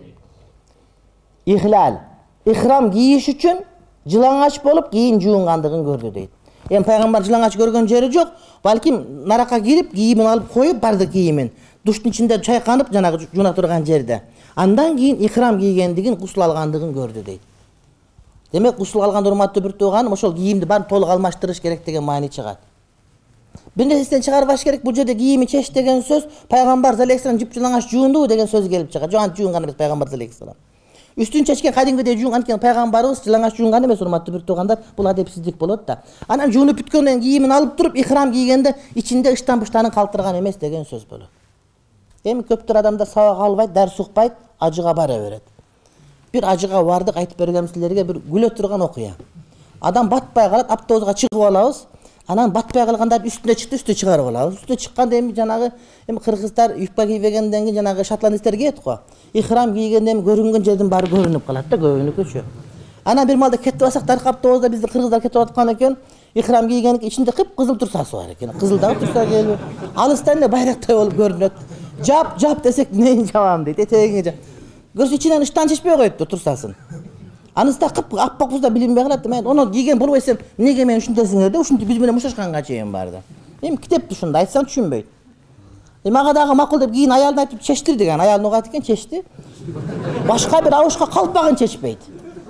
İhlal, ihram giyiş üçün jılаңaç bolup giyin juungandыгын gördü deydi. Em Peygamber jılаңaç görgön jeri jok, balkim naraka girip giyimin alıp koyup bardı giyimin. Duştun içinde çaykanıp janagı juna turgan jerde. Andan keyin ihram кийгендигин, гусул алгандыгын көрдү дейт. Демек гусул алганда урматтуу бир тууганым, ошол кийимди баарын толук алмаштырыш керек деген маани чыгат. Бир нерседен чыгарбаш керек, бул жерде кийими чеч деген сөз, пайгамбар алейхиссалам жыпжылаңаш жуунду деген сөз келип чыгат. Жок, антип жуунган эмес пайгамбар алейхиссалам. Үстүн чечкен кадимгидей жуун, анткени пайгамбарыбыз жылаңаш жуунган эмес, урматтуу бир туугандар, бул адепсиздик болот да. Анан жуунуп бүткөндөн кийимин алып туруп ихрам кийгенде ичинде ыштан-быштанын калтырган эмес деген сөз болот. Эми көптөр адамдар сабак албайт, дарс укпайт, ажыга бара берет. Бир ажыга бардык, айтып бергем силерге, бир күлө турган окуя. Адам батпай калат, автобуска чыгып алабыз. Анан батпай калгандарды үстүнө чыкты, үстүнө чыгарып алабыз. Үстүнө чыкканда эми жанагы эми кыргыздар юбка кийбегенден кийин жанагы шотландецтер кийет го. Ихрам кийгенде эми көрүнгөн жердин баары көрүнүп калат да, көбүнүкүчү. Анан бир малда кетип алсак, таркаптобузда биздин кыргыздар кетип аткан экен. Ихрам кийгендик ичинде кып-кызыл турсасы бар экен. Кызыл дагы турса келип, алыстан эле байрактай болуп көрүнөт. Жап, жап десек, нейин жабам дейт, этегиңе жап. Көрсө ичинен ыштан чечпей коет турсасын. Анысында кып аппак бузда билинбей калат. Мен ону кийген болбойсам, эмнеге мен ушунтесиңер деп, ушинтип биз менен мушташканга чейин барды. Эми китепти ушунда айтсам түшүнбөйт. Эми ага дагы макул деп кийин аялын айтып чечтир деген, аялын угат экен, чечти. Башка бир абышка калпагын чечпейт.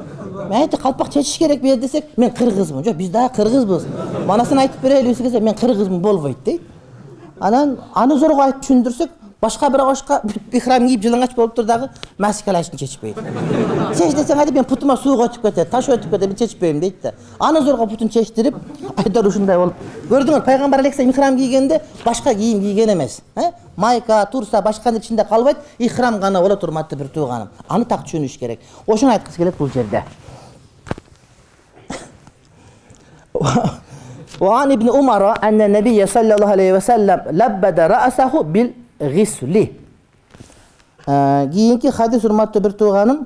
Мен айтты, қалпақ чечиш керек бер десек, мен қырғызмын. Жоқ, біз да қырғызбыз. Манасын айтып берелі десе, мен қырғызмын болбойт дейді. Анан аны зорға айтып түшүндүрсөк, башка бир ошқа ихрам кийип жылаңач болуп тур дагы маскалашын чечпейт. Чеч десең айтып, мен путума суу өтүп кетет, таш өтүп кетет, мен чечпейм дейт да. Аны зорға путун чечтирип, айтар ушундай болуп. Көрдүңөр, пайгамбар алейхиссалам ихрам кийгенде башка кийим кийген эмес. Майка, турса, башканын ичинде калбайт, ихрам гана болот, урматтуу бир тууганым. Аны так түшүнүш керек. Ошону айткысы келет бул жерде. وعن ابن عمر أن النبي صلى الله عليه وسلم لبد رأسه بالغسل. Кийинки хадис, урматтуу бир тууганым,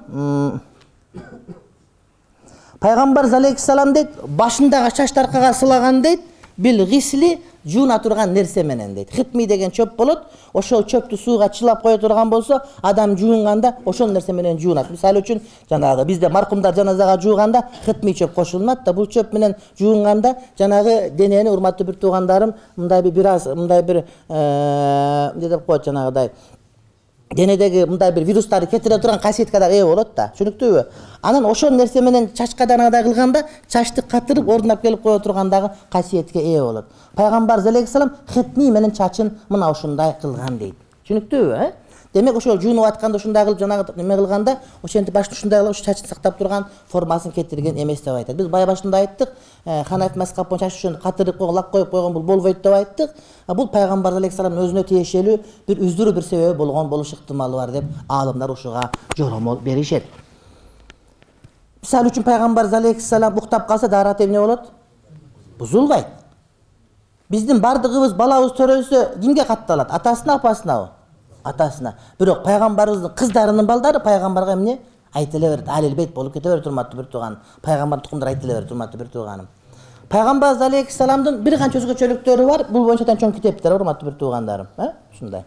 пайгамбар алейхиссалам дейт, башындагы чач таркага сылаган дейт, бил гисли жууна турган нерсе менен дейт. Хитми деген чөп болот, ошол чөптү сууга чылап кое турган болсо, адам жуунганда ошол нерсе менен жуунат. Мисалы үчүн, жанагы бизде маркумдар жаназага жууганда хитми чөп кошулат да, бул чөп менен жуунганда жанагы денени, урматтуу бир туугандарым, мындай бир аз, мындай бир эмне деп коет, жанагыдай денедеги мындай бир вирустарды кетире турган касиетке да ээ болот да. Түшүнүктүүбү? Анан ошол нерсе менен чачка данагыдай кылганда, чачты катырып ордунап келип кое тургандагы касиетке ээ болот. Пайгамбар алейхиссалам хитми менен чачын мына ушундай кылган дейт. Түшүнүктүүбү? Демек ошол жуунуп атканда ушундай кылып жанагы неме кылганда, ошентип башты ушундай кылып чачын сактап турган формасын кетирген эмес деп айтат. Биз бай башында айттык, Ханаф мазхабы боюнча чачын катырып койгон, лак коюп койгон бул болбойт деп айттык. Бул пайгамбар алейхиссаламдын өзүнө тиешелүү бир үздүрүү бир себеби болгон болуш ыктымалы бар деп аалымдар ушуга жоромол беришет. Мисалы үчүн пайгамбар алейхиссалам уктап калса даарат эмне болот? Бузулбайт. Биздин бардыгыбыз балабыз төрөлсө кимге катталат? Атасына, апасынабы? Атасына. Бирок пайгамбарыбыздын кыздарынын балдары пайгамбарга эмне айтыла берет? Алил бейт болуп кете берет, урматтуу бир тууган. Пайгамбар тукумдары айтыла берет, урматтуу бир тууганым. Пайгамбар алейхиссаламдын бир канча өзгөчөлүктөрү бар. Бул боюнча да чоң китептер, урматтуу бир туугандарым, э? Ушундай.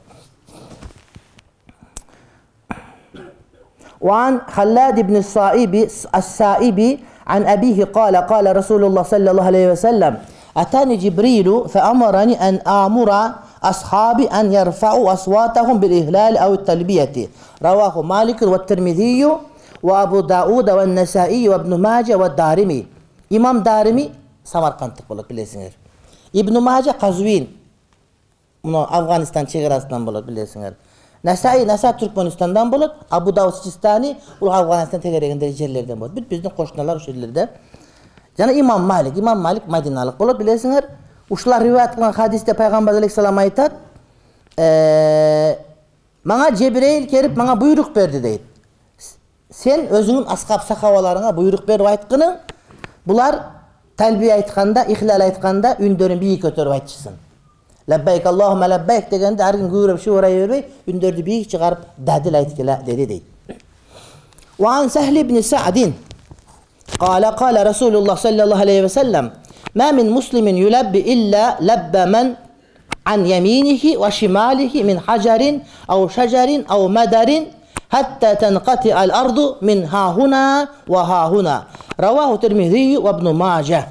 وعن خلاد بن الصائب السائبي عن أبيه قال قال رسول الله صلى الله عليه وسلم أتاني جبريل فأمرني أن آمر أصحابي أن يرفعوا أصواتهم بالإهلال أو التلبية. رواه مالك والترمذي وأبو داود والنسائي وابن ماجه والدارمي. إمام دارمي Samarkandlık bolot bilesiňer. İbn Maja Qazvin, muno Afganistan çegerasından bolot bilesiňer. Nasai, Nasa Türkmenistan'dan bolot, Abu Dawud Sistani, ul Afganistan tegereginde jerlerden bolot. Biz bizdin koşnalar uşu yerlerde. Jana İmam Malik, İmam Malik Madinalık bolot bilesiňer. Uşular riwayat kılan hadiste Peygamber aleyhissalam aytat, eee maňa Cebrail kelip maňa buyruk berdi deyit. Sen özüňiň ashab sahabalaryňa buyruk berip aytgynyň, bular talbiye aytkanda, ihlal aytkanda ündörün biýik köterip aytçysın. Labbayk Allahumma labbayk degende her gün güýrüp şuwara bermey, ündördi biýik çygaryp dadil aytkila dedi deyit. Wa an Sahl ibn Sa'd qala qala Rasulullah sallallahu aleyhi ve sellem ma min muslimin yulabbi illa labba man an yaminihi ve şimalihi min hajarin aw shajarin aw madarin hatta tanqati al-ardu min hahuna ve hahuna. Ravahu Tirmizi ve İbn Majah.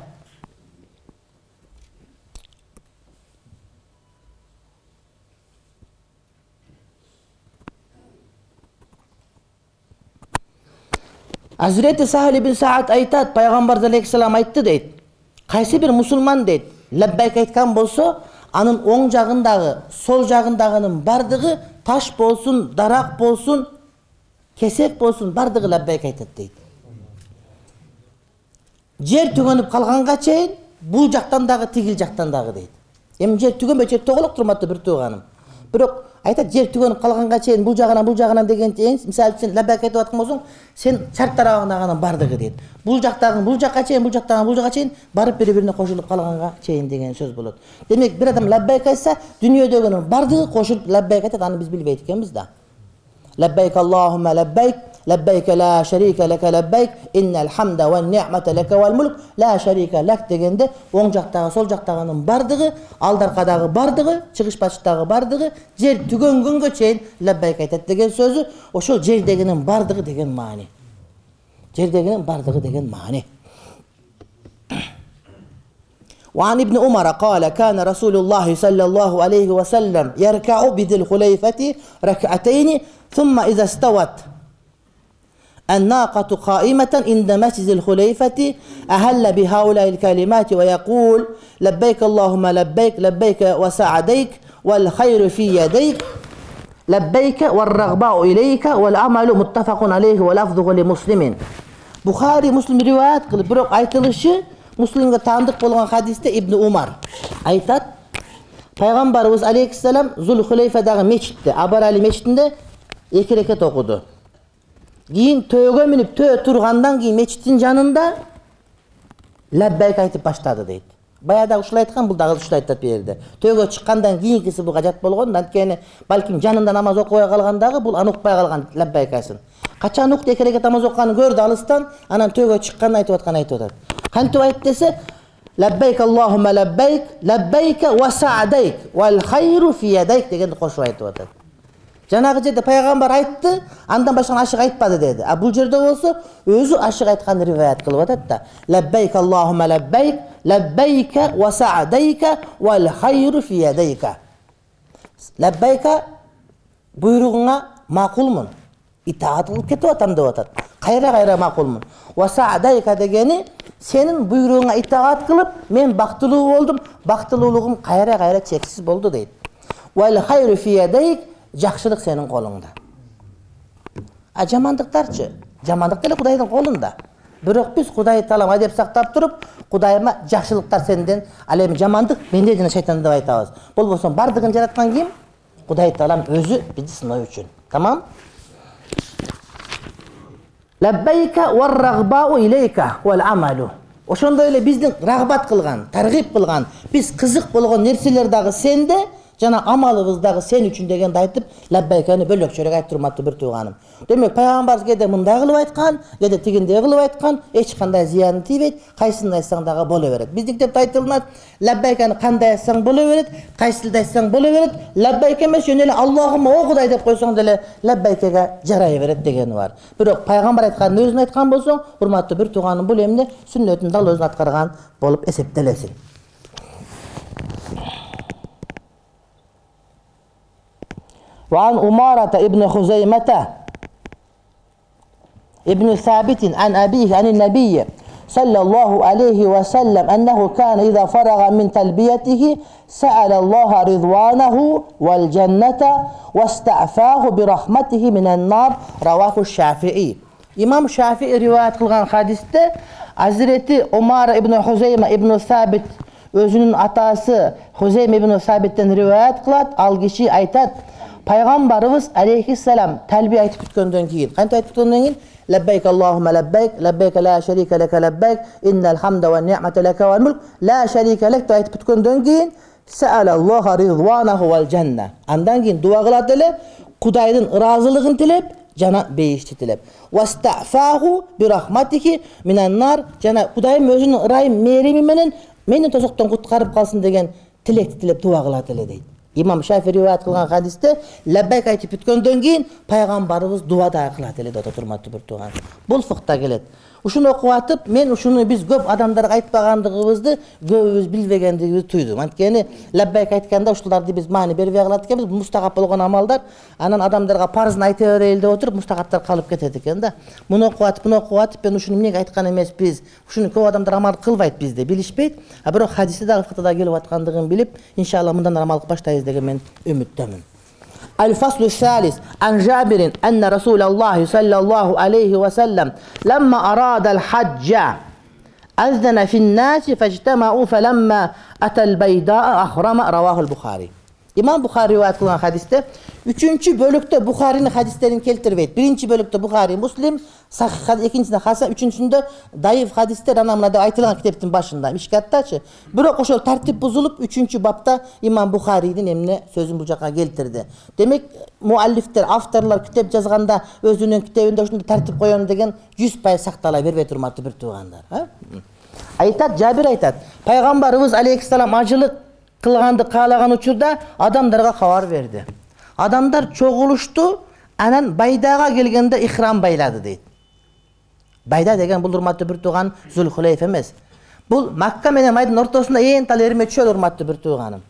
Hazreti Sahl ibn Sa'd aytat, Peygamber aleyhissalam aytdı deyit. Qaysı bir musulman deyit, labbayk aytkan bolsa, anın oň jagındagy, sol jagındagynın bardygy taş bolsun, darak bolsun, kesek bolsun, bardygy labbayk aytat deyit. Jer tügönüp kalganga çeyin, bu jaktan dagı tigil jaktan dagı deyit. Em jer tügönbö çek togolok turmatty bir tuğanım. Birok aytat jer tügönüp kalganga çeyin, bu jagынан bu jagынан деген çeyin, misal üçün labbayk aytып atkın bolsoň, sen çart tarabyndagynyň bardygy deyit. Bu jaktagyn bu jakka çeyin, bu jaktagyn bu jakka çeyin, barıp biri-birine koşulup kalganga çeyin degen söz bolot. Demek bir adam labbayk aytsa, dünýödeginiň bardygy koşup labbayk aytat, any biz bilbeyt ekenmiz da. Labbayk Allahumma labbayk labbayk la şerike leke labbayk innel hamda ve ni'mete leke vel mulk la şerike lek degende oň jaktagy sol jaktagynın bardygy, aldarkadagy bardygy, çygyş başdagy bardygy, jer tügöngөнгө çeyin labbayk aytat degen sözü oşol jerdeginin bardygy degen many. Jerdeginin bardygy degen many. وعن ابن عمر قال كان رسول الله صلى الله عليه وسلم يركع بذي الخليفة ركعتين ثم إذا استوت الناقة قائمة عند مسجد الخليفة أهل بهؤلاء الكلمات ويقول لبيك اللهم لبيك لبيك وسعديك والخير في يديك لبيك والرغباء إليك والعمل متفق عليه ولفظه لمسلم. Bukhari Muslim rivayet kılıp biroq aytılışı Muslim'e tanıdık bolgan hadiste İbn Umar aytat Peygamberimiz Aleyhisselam Zulhuleyfe'dagi meçitте Abar Ali meçitinde iki rekat okudu. Keyin töөгө minip tö turgandan keyin meçitin janında labbayk aytıp başladı deydi. Bayada uşul aytkan, bul dagы uşul aytат berdi. Töөгө чыккандан кийинкиси бул кажат болгон, анткени балким жанында намаз окубай калгандагы бул аны укпай калган лаббайкасын. Качан укты эки рекат намаз окуганын көрдү алыстан, анан töөгө чыкканда айтып аткан айтып атат. Кантип айт десе, лаббайк Аллахумма лаббайк, лаббайк ва сa'дайк вал хайру фи ядайк дегенди кошуп айтып атат. Жанагы жерде пайгамбар айтты, андан башка ашык айтпады деди. А бул жерде болсо өзү ашык айткан риваят кылып атат да. Лаббайк Аллахумма лаббайк, лаббайк ва сa'дайк вал хайру фи ядайк. Лаббайк буйругуңа макулмун. Итаат кылып кетип атам деп атат. Кайра-кайра макулмун. Ва сa'дайк дегени сенин буйругуңа итаат кылып, мен бактылуу болдум, бактылуулугум кайра-кайра чексиз болду дейт. Вал хайру фи ядайк жакшылык сенин колуңда. А жамандыктарчы? Жамандык деле Кудайдын колунда. Бирок биз Кудай Таалам адеп сактап туруп, Кудайыма жакшылыктар сенден, ал эми жамандык менде жана шайтан деп айтабыз. Болбосо бардыгын жараткан ким? Кудай Таалам өзү бизди сыноо үчүн. Тамам? Лаббайка вар рагбау илейка вал амалу. Ошондой эле биздин рагбат кылган, таргип кылган, биз кызык болгон нерселер дагы сенде, жана амалыбыз дагы сен үчүн дегенди айтып, лаббайканы бөлөкчөрөөк айтып турматты бир тууганым. Демек пайгамбарыбыз кээде мындай кылып айткан, кээде тигиндей кылып айткан, эч кандай зыяны тийбейт, кайсысын айтсаң дагы боло берет. Биздин китепте айтылат, лаббайканы кандай айтсаң боло берет, кайсылды айтсаң боло берет, лаббайка эмес жөн эле Аллахума о Кудай деп койсоң деле лаббайкага жарай берет дегени бар. Бирок пайгамбар айтканын өзүн айткан болсоң, урматтуу бир тууганым, бул эмне сүннөтүн дал өзүн аткарган болуп эсептелесин. وعن أمارة ابن خزيمة ابن ثابت عن أبيه عن النبي صلى الله عليه وسلم أنه كان إذا فرغ من تلبيته سأل الله رضوانه والجنة واستعفاه برحمته من النار رواه الشافعي. İmam Şafii rivayet kılgan hadiste Hazreti Umar ibn Huzeyme ibn Sabit özünün atası Huzeyme ibn Sabit'ten rivayet kılat, al kişi aytat. Peygamberimiz aleyhisselam talbiye aytıp bitköndön keyin, kantip aytıp bitköndön keyin labbayk Allahumma labbayk, labbayk la şerike leke labbayk, innel hamda ve ni'mete leke vel mulk, la şerike lek de aytıp bitköndön keyin sa'alallaha ridvanahu vel cenne. Andan keyin dua kılat ele, Kudaydın razılığın tilep, jana beyişti tilep. Vasta'fahu bi rahmatihi minen nar, jana Kudayım özünün ırayım merimi menen meni tozokton kutkarıp kalsın degen tilekti tilep dua kılat ele deydi. İmam Şafii rivayet kılgan hadiste labbayk aytıp bitköndөн keyin Peygamberimiz dua da kılat ele deydi turmatты bir tuğan. Bul fıkta gelet. Uşunu okup atıp, men uşunu biz köp adamlara aytpagandygыбызды köpübüz bilbegendigimizi tuydum. Antkeni labbayk aytkanda uşulardy biz mani berбей калат экенбиz, mustahap болгон amaldar, anan adamlarga parzын ayta bereyli деп oturup mustahaptar kalıp ketet eken da. Muну okup atıp, muну okup atıp, ben uşunu emnege aytkan emesbiz. Uşunu köp adamlar amal kılbayt bizde, bilişpeyt. Ha birok hadiste dagы fıktada kelip atkandygyn bilip, inşallah mundan amal başlayız degen men ümitdemin. الفصل الثالث عن جابر أن رسول الله صلى الله عليه وسلم لما أراد الحج أذن في الناس فاجتمعوا فلما أتى البيداء أحرم رواه البخاري. İmam Bukhari rivayet kılan hadiste üçüncü bölükte Bukhari'nin hadislerini keltirmeydi. Birinci bölükte Bukhari, Muslim, sahih hadis, ikincisinde Hasan, üçüncüsünde dayıf hadisler anlamına da aytılan kitaptın başında. Mişkattaçı. Bırak o şöyle tertip bozulup üçüncü bapta İmam Bukhari'nin emine sözün bucaka geltirdi. Demek muallifler, avtarlar kitap yazganda özünün kitabında şunu tertip koyalım degen yüz pay saktala verbe turmatı bir tuğanlar. Ha? Aytat, Cabir aytat. Peygamberimiz aleyhisselam acılık kılgandı kalagan uçurda adamlarga haber verdi. Adamlar çoğuluştu, anan baydaga gelgende ihram bayladı deydi. Bayda degen bul urmatlı bir tuğan Zulhuleyfe emez. Bul Makka menen Maydın ortasında en tal erime çöl urmatlı bir tuğanım.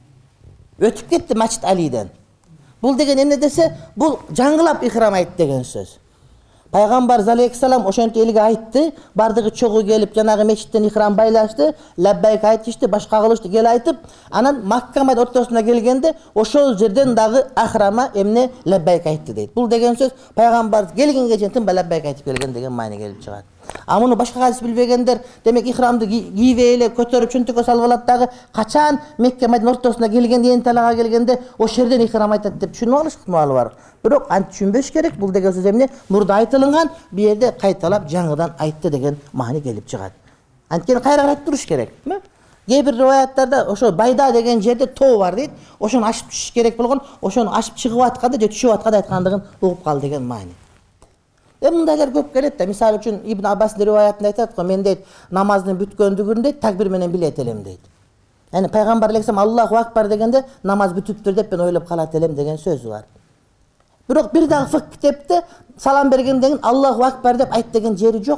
Ötüp gitti Maçit Ali'den. Bul degen emne dese, bul jangılap ihram ayt degen söz. Пайгамбар алейхиссалам ошентип элге айтты, бардыгы чогуу келип жанагы мечиттен ихрам байлашты, лаббайк айтышты, башка кылышты, кел айтып, анан Макка Мадина ортосуна келгенде ошол жерден дагы ахрама эмне лаббайк айтты дейт. Бул деген сөз пайгамбар келгенге чейин тынбай лаббайк айтып келген деген мааниге келип чыгат. А муну башка хадис билбегендер, демек ихрамды кийип эле көтөрүп чөнтүккө салып алат дагы, качан Мекке Мадина ортосуна келгенде, эң талага келгенде ошол жерден ихрам айтат деп түшүнүп алыш ыктымалы бар. Бирок антип түшүнбөш керек. Бул деген сөз эмне? Мурда айтылган, бу жерде кайталап жаңыдан айтты деген маани келип чыгат. Анткени кайра айтып туруш керек. Кээ бир риваяттарда ошо Байда деген жерде тоо бар дейт. Ошону ашып түшүш керек болгон, ошону ашып чыгып атканда же түшүп атканда айткандыгын угуп кал деген маани. Эми мындайлар көп келет да. Мисалы үчүн Ибн Аббастын риваятында айтат го, мен дейт намаздын бүткөндүгүн дейт такбир менен билет элем дейт. Яни пайгамбар алейхиссалам Аллаху акбар дегенде намаз бүтүптүр деп мен ойлоп калат элем деген сөзү бар. Бирок бир дагы фик китепте салам бергенден кийин Аллаху акбар деп айт деген жери жок.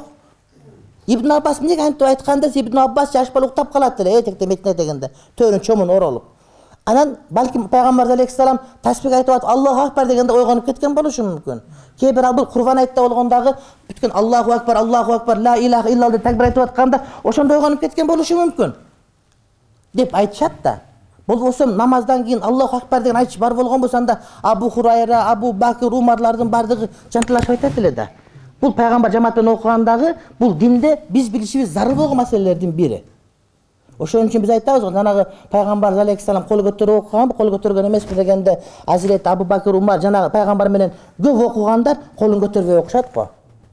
Ибн Аббас эмнеге антип айтканда, Ибн Аббас жашпал уктап калат эле этекте метне дегенде, төрүн чомун оролуп. Анан балким пайгамбар алейхиссалам тасбих айтып атып Аллаху акбар дегенде ойгонуп кеткен болушу мүмкүн. Кээ бир бул Курбан айтта болгондагы бүткөн Аллаху акбар, Аллаху акбар, ла илаха иллаллах деп такбир айтып атканда ошондо ойгонуп кеткен болушу мүмкүн деп айтышат да. Болбосо намаздан кийин Аллаху акбар деген айтыш бар болгон болсо анда Абу Хурайра, Абу Бакр, Умарлардын бардыгы жанталашып айтат эле да. Бул пайгамбар жамаат менен окугандагы бул динде биз билишибиз зарыл болгон маселелердин бири. Ошон үчүн биз айтабыз го, жанагы пайгамбар алейхиссалам кол көтөрүп окуган, кол көтөргөн эмеспи дегенде Азирет Абу Бакр, Умар жанагы пайгамбар менен көп окугандар колун көтөрбөй окушат го.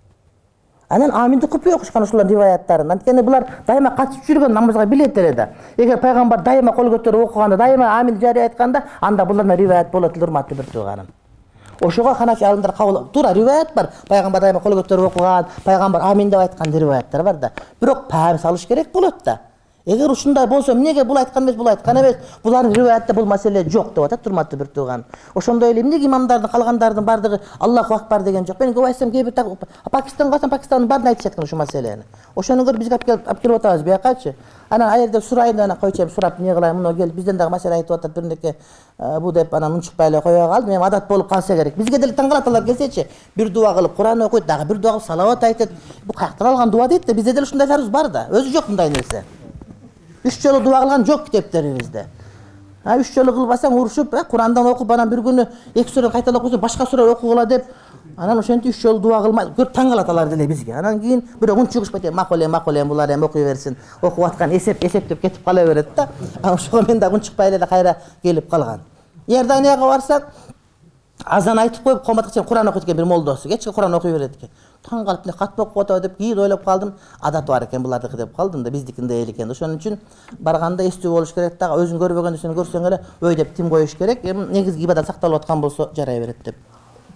Анан аминди купуй окушкан ушулар риваяттарын. Анткени булар дайыма катышып жүргөн, намазга билет эле да. Эгер пайгамбар дайыма кол көтөрүп окуганда, дайыма амин жарый айтканда, анда буларга риваят болот эле, урматтуу бир тууганым. Ошого Ханафи алымдар кабыл туура риваят бар. Пайгамбар дайыма кол көтөрүп окуган, пайгамбар амин деп айткан риваяттар бар да. Бирок паам салыш керек болот да. Эгер ушундай болсо, эмнеге бул айткан эмес, бул айткан эмес, булардын риваятта бул маселе жок деп атат, урматтуу бир тууган. Ошондой эле эмнеге имамдардын калгандардын бардыгы Аллаху акбар деген жок. Мен көп айтсам, кээ бир Пакистанга барсам, Пакистандын баарын айтышат экен ушу маселени. Ошону көрүп бизге алып келип атабыз биякачы. Анан ал жерде сурайын да, анан койчу, сурап эмне кылайын, муну келип бизден дагы маселе айтып атат, бирнеке бу деп анан унчукпай эле кое калдым. Эми адат болуп калса керек. Бизге деле таң калат, алар келсечи, бир дуа кылып Куран окуйт, дагы бир дуа кылып салават айтат. Бу каяктан алган дуа дейт да, бизде деле ушундайларыбыз бар да. Өзү жок мындай нерсе. Үч жолу дуа кылган жок китептерибизде. А үч жолу кылбасаң урушуп, Курандан окуп, анан бир күнү эки сура кайталап окусаң, башка сура окугула деп, анан ошентип үч жолу дуа кылмай, көрүп таң калат алар деле бизге. Анан кийин бирок унчугушпайт, макуле, макуле, булар эми окуй берсин, окуп аткан эсеп, эсептеп кетип кала берет да. Анан ошого мен дагы унчукпай эле кайра келип калган. Иорданияга барсак, азан айтып коюп, коматка чейин Куран окуйт экен бир молдосу, кечке Куран окуй берет экен. Таң калып, эле кат окуп атабы деп кийин ойлоп калдым, адаты бар экен булардыкы деп калдым да, биздикинде эл экен. Ошон үчүн барганда эстүү болуш керек да, өзүң көрбөгөн нерсени көрсөң эле ой деп тим коюш керек. Эми негизги ибадат сакталып аткан болсо жарай берет деп.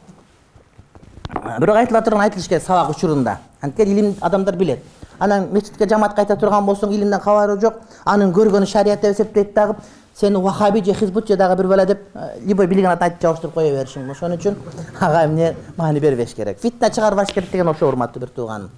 Бирок айтылып турган айтылыш керек сабак учурунда. Анткени илим адамдар билет. Анан мечитке жамаат кайта турган болсоң, илимден кабары жок, анын көргөнү шарият деп эсептейт дагы, сени вахаби же хизбут же дагы бир бала деп любой билген атын айтып жабыштырып кое беришиң. Ошон үчүн ага эмне маани бербеш керек. Фитна чыгарбаш керек деген ошо, урматтуу бир тууганым.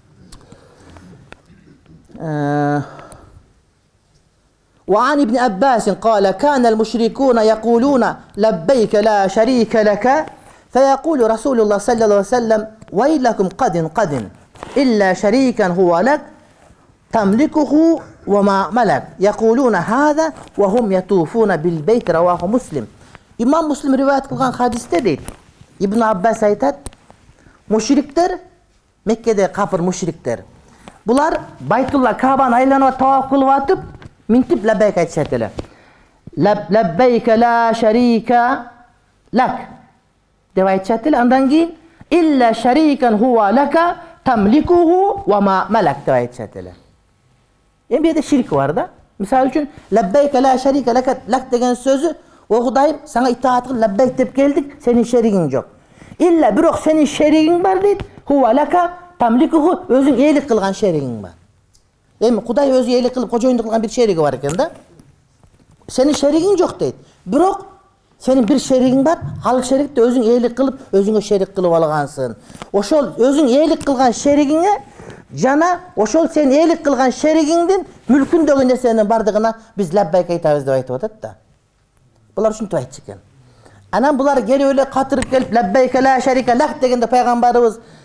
وعن ابن عباس قال كان المشركون يقولون لبيك لا شريك لك فيقول رسول الله صلى الله عليه وسلم ويلكم قد قد إلا شريكا هو لك تملكه وما ملك يقولون هذا وهم يطوفون بالبيت رواه مسلم. İmam Müslim rivayet kılgan hadiste değil. İbn Abbas aytat, müşriktер, Mekke'de kafir müşriktер. Bular Baytullah Ka'bani aylanıp tavaf kılıp atıp mintip lebbeyk aytışat ele. Lebbeyke la şerike lak dep aytışat ele. Andan keyin illa şeriken huwa laka tamlikuhu ve ma melek dep aytışat ele. Endi bu yerda şirk var da. Misal üçün lebbeyke la şerike lak degen sözü o Hudayım sana itaat kıl lebbeyk dep geldik, senin şerigin yok. İlla birok senin şerigin var deyit. Huwa laka tamlikuhu, özün eylik kılgan şerigin var. Emi Huday özü eylik kılıp kojoyunduk kılgan bir şerigi var eken da. Senin şerigin yok deyit. Birok senin bir şerigin var, halk şerik de özün eylik kılıp özüne şerik kılıp algansın. Oşol özün eylik kılgan şerigine jana oşol sen eylik kılgan şeriginden mülkün dögünde senin bardığına biz lebbeyk aytabız dep aytıp atat da. Bular uşuntip aytчу экен. Анан булар келип эле катырып келип lebbeyke la şerike lak degende пайгамбарыбыз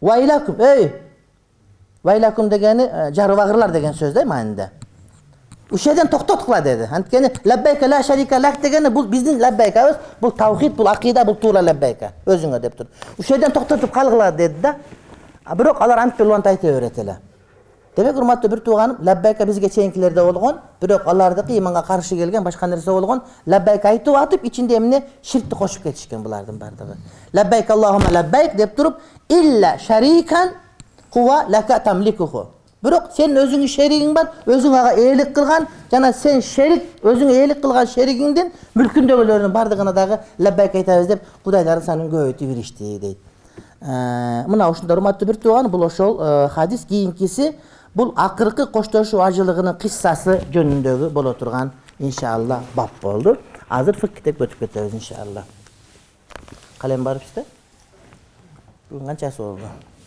Vaylakum, ey. Vaylakum degeni jarvagırlar degen söz değil mi anında? O şeyden to'xtatqila dedi. Antkeni labbayka la sharika lak degeni bu bizning labbaykamiz, bu tavhid, bu aqida, bu to'g'ri labbayka. O'zingga deb tur. O şeyden to'xtatib qalg'ila dedi-da. Biroq ular ant bilvant aytaveradilar. Demek hurmatli bir tuğanım, labbayka bizge çeyinkilarda olğan, biroq ulardaki imanga qarşı kelgen başka narsa olğan, labbayka aytib atıp içinde emine şirkni qo'shib ketishgan bulardan bardig'i. Labbayk Allahumma labbayk deb turib, illa sharikan huwa laka tamlikuhu. Biroq sen özüңнүң şeriging bar, özüň aga eğilik kılgan, jana sen şerik, özüň eğilik kılgan şerigingden mülkündögülөрүнүн bardygyna dagı labbayk aytabız dep Kudayların sanын көбөйтүп birişti deydi. Mına uşunda hurmatly bir tuğan, bul oşol hadis keyinkisi bu akırkı koştoşu acılığının kıssası jönündögü bolo turgan inşallah bab boldu. Hazır fıkh kitap götüp ketebиz inşallah. Kalem bar bizde? Bugün kançası oldu?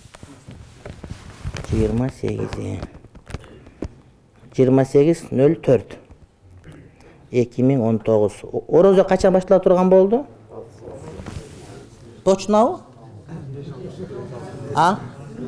yigirma sekiz. yigirma sekiz nol dört. эки миң он тогуз. Oroza kaçan başlap turgan boldu? Точно? Ha?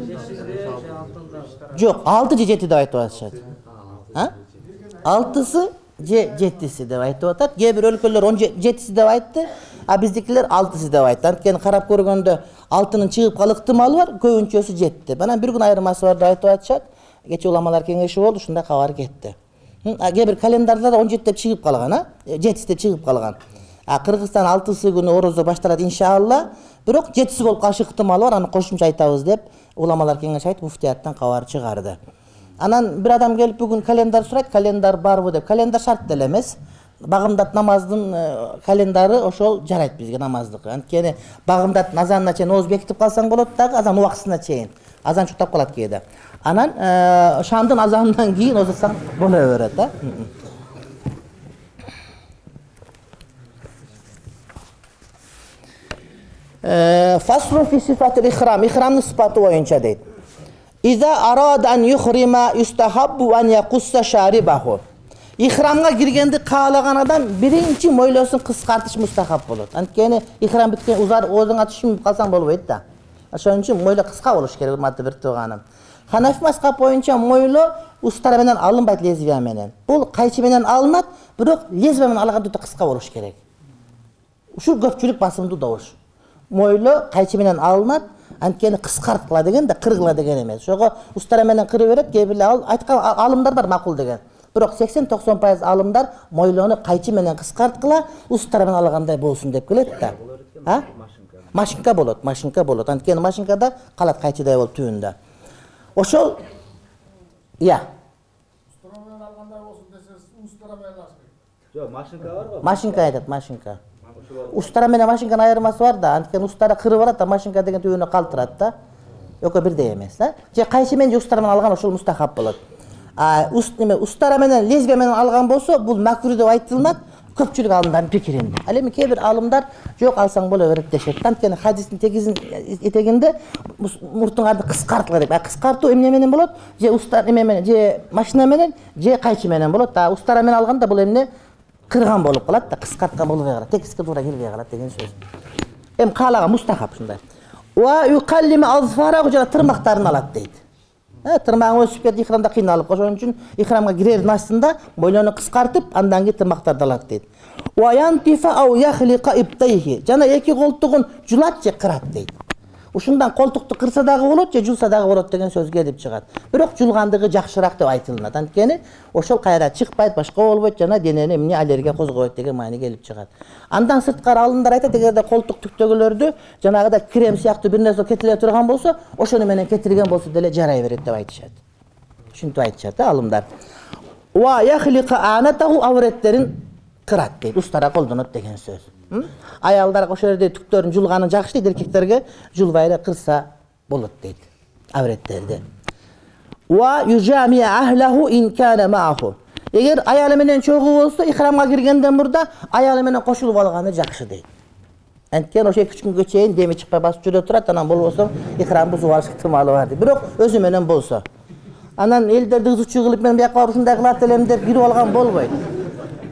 Yok, altı je жети деп айтып атышат. Ha? altısı je жетisi деп айтып атат. Кээ-бир өлкөлөр он жетisi деп айтты, а биздикилер altısı деп айтты. Анткени карап көргөндө алтынын чыгып калуу ыктымалы бар, көбүнчөсү жетти. Бана бир күн айырмасы бар деп айтып атышат. Кече уламалар кеңеши болду, ушунда кабар кетти. Кээ-бир календарда он жети деп чыгып калган, а? жетisi деп чыгып калган. А Кыргызстан алтысы күнү орозо башталат иншалла. Бирок жетisi болуп калышы ыктымалы бар, аны кошумча айтабыз деп уламалар кеңеши айтып муфтияттан кабар чыгарды. Анан бир адам келип бүгүн календар сурайт, календар барбы деп. Календар шарт деле эмес. Багымдат намаздын календары ошол жарайт бизге намаздыкы. Анткени багымдат азанына чейин ооз бекитип калсаң болот дагы, азан убактысына чейин. Азан чуктап калат кээде. Анан шамдын азанынан кийин озотсаң боло берет, да. Faslun fi sifatil ihram, ihramın sıfatı boyunca deydi. İza arada an yuhrima yustahabbu an yaqussa sharibahu. İhramga girgende kağlagan adam birinci moylosun kıskartış mustahap bolot. Antkeni ihram bitken uzar ozun atışın kalsan bolboyt da. Şonuň üçin moylo kıska boluş gerek hurmatly bir tuğanım. Hanafi mazhab boyunca moylo ustara menen alınbayt, lezbiya menen. Bul qayçı menen alınat, biroq lezbiya menen alganda kıska boluş gerek. Uşul köpçülük basımdy добуш. Moylo qayçı menen alınat, antkeni kıskartkıla degen de kırgıla degen emes. Şoga ustara menen kırı beret, kebirle al, aytkan alımlar bar makul degen. Biroq seksen doksan пайыз alımlar moylonu qayçı menen kıskartkıla, ustara menen alganday bolsun dep kelet da. Ha? Maşinka bolot, maşinka bolot. Antkeni maşinkada kalat qayçıday bolup tübünde. Oşol ya. Ustara menen alganday bolsun deseniz, ustara menen alganday. Yok, maşinka var mı? Maşinka aytat, maşinka. Ustara menen maşinkanın ayırması var da, antkeni ustara kırı barat da maşinka degen tübünü kaltırat da. Yok birde emes da. Je qayçı menen ustara menen algan oşol mustahap bolot. Ustara menen lezbiya menen algan bolsa, bul makruh dep aytılmat, köpçülük alımdardын pikirinde. Al emi kээ-бир alımдар жок alsaң боло берет дешет. Анткени хадистин тегизин этегинде муртуңарды кыскартыла деп. А кыскартуу эмне менен болот? Же устар эме менен, же машина менен, же кайчы менен болот. А устара менен алганда бул эмне кырган болуп калат да, кыскарткан болбой калат. Текиске туура келбей калат деген сөз. Эми каалаган мустахап ушундай. Ва юкаллима азфарагу, жана тырмактарын алат дейт. Tırmağın ösüp ketip ihramda kıynalıp koşan için ihramga girerin aslında boylonu kıskartıp andan ki tırmaklar dalat deydi. Wa yantifa aw yakhliqa ibtayhi. Jana eki koltuğun julat je kırat deydi. Uşundan koltuktu kırsa dagı bolot je julsa dagı bolot degen söz kelip çıgat. Biroq julgandygy jakşyrak dep aytılınat. Antkeni oşol kayra çıkpayt, başka bolboyt, jana deneni emne allergiya kozgoyt degen maýny kelip çıgat. Andan sırtkara alımlar aytat, egerde koltuk tüktөгөлөрдü janagıda krem siyaktı bir nerse ketire turgan bolsa, oşonu menen ketirgen bolsa dele jaray beret dep aytышат. Şuntu aytышат alımlar. Wa yakhliqa anatahu, awretlerin kırat deydi. Ustara koldanot degen söz. Ayaldar oşo yerde tüktörün julgany jakşı deydi, erkeklerge julbayla kırsa bolot deydi. Awretlerdi. Wa yujami ahlahu in kana ma'ahu. Eger ayalı menen çoğu bolsa, ihramga girgenden burda ayalı menen koşulup algany jakşı deydi. Antkeni oşo iki günge çeyin demi çıkpay basıp jüre turat, anan bolboso ihram buzup alış ıhtimaly bar deydi. Biroq özü menen bolsa. Anan elderdi ızıçı kılıp men buyaka bar uşunday kılat elem dep girip algan bolboyt.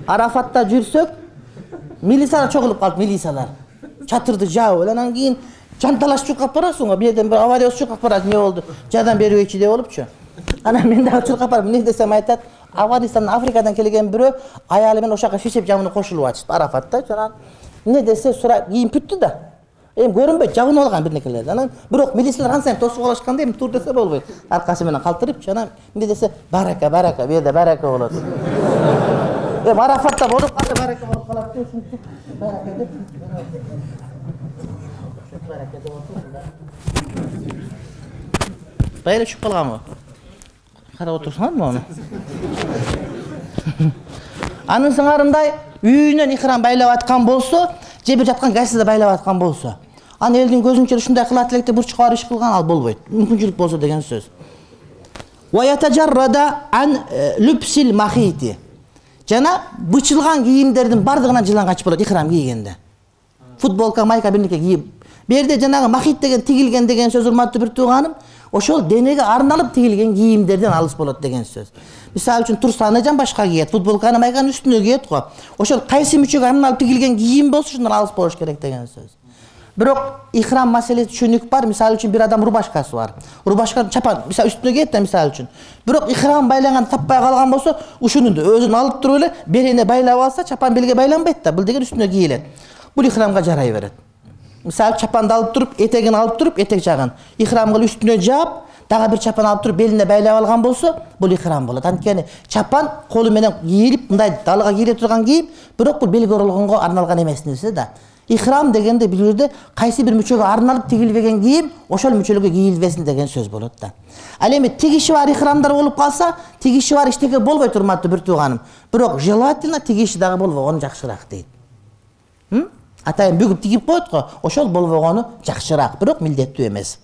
Arafat'ta jürsök, milisalar çoğulup kalıp milisalar. Çatırdı jağı, andan keyin жанталашып чуркап барасың го, бирден бир авария чуркап барасың, эмне болду? Жардам бербейчи деп болупчу. Анан мен дагы чуркап барып, эмне десем айтат, Афганистандан, Африкадан келген бирөө аялы менен ошака шешеп жамына кошулуп атышты, Арафатта. Анан эмне десе сурап, кийин бүттү да. Эми көрүнбөйт, жабынып алган бир нерселерди. Анан бирок милициялар ансайын тосуп алышканда эми тур десе болбойт. Аркасы менен калтырыпчы, анан эмне десе, барака, барака, бу жерде барака болот. Эми Арафатта болуп калды, барака болуп калат деп ушинтип, барака деп. Барака деп отурду да. Байла чуп калганбы? Карап отурсаңарбы аны? Анын сыңарындай үйүнөн ихрам байлап аткан болсо, же бир жаткан гайсыда байлап аткан болсо, аны элдин көзүнчө ушундай кылат электе бурчка барып иш кылган ал болбойт. Мүмкүнчүлүк болсо деген сөз. Ва ятажаррада ан лүпсил махити. Жана бычылган кийимдердин бардыгынан жылан качып болот ихрам кийгенде. Футболка, майка бирнике кийип. Берде жанагы махит деген тигилген деген сөз, урматтуу бир тууганым, ошол денеге арналып тигилген кийимдерден алыс болот деген сөз. Мисалы үчүн турсаны жан башка кийет, футболканы майканын үстүнө кийет го. Ошол кайсы мүчөгө арналып тигилген кийим болсо ушундан алыс болуш керек деген сөз. Бирок ихрам маселеси түшүнүк бар. Мисалы үчүн бир адам рубашкасы бар. Рубашканы чапан мисалы үстүнө кийет да мисалы үчүн. Бирок ихрам байлаган таппай калган болсо, ушуну өзүн алып туруп эле берине байлап алса, чапан белге байланбайт да. Бул деген үстүнө кийилет. Бул ихрамга жарай берет. Мисалы чапанды алып туруп, этегин алып туруп, этек жагын ихрам кылып үстүнө жаап, дагы бир чапан алып туруп белине байлап алган болсо, бул ихрам болот. Анткени чапан колу менен кийилип, мындай далга кийле турган кийим, бирок бул белге оролгонго арналган эмес нерсе да. Ихрам дегенде бул жерде кайсы бир мүчөгө арналып тигилбеген кийим ошол мүчөлүккө кийилбесин деген сөз болот да. Ал эми тигиши бар ихрамдар болуп калса, тигиши бар иштеке болбойт, урматтуу бир тууганым. Бирок желательно тигиши дагы болбогону жакшыраак дейт. Хм? Атайын бүгүп тигип коет го, ошол болбогону жакшыраак, бирок милдеттүү эмес.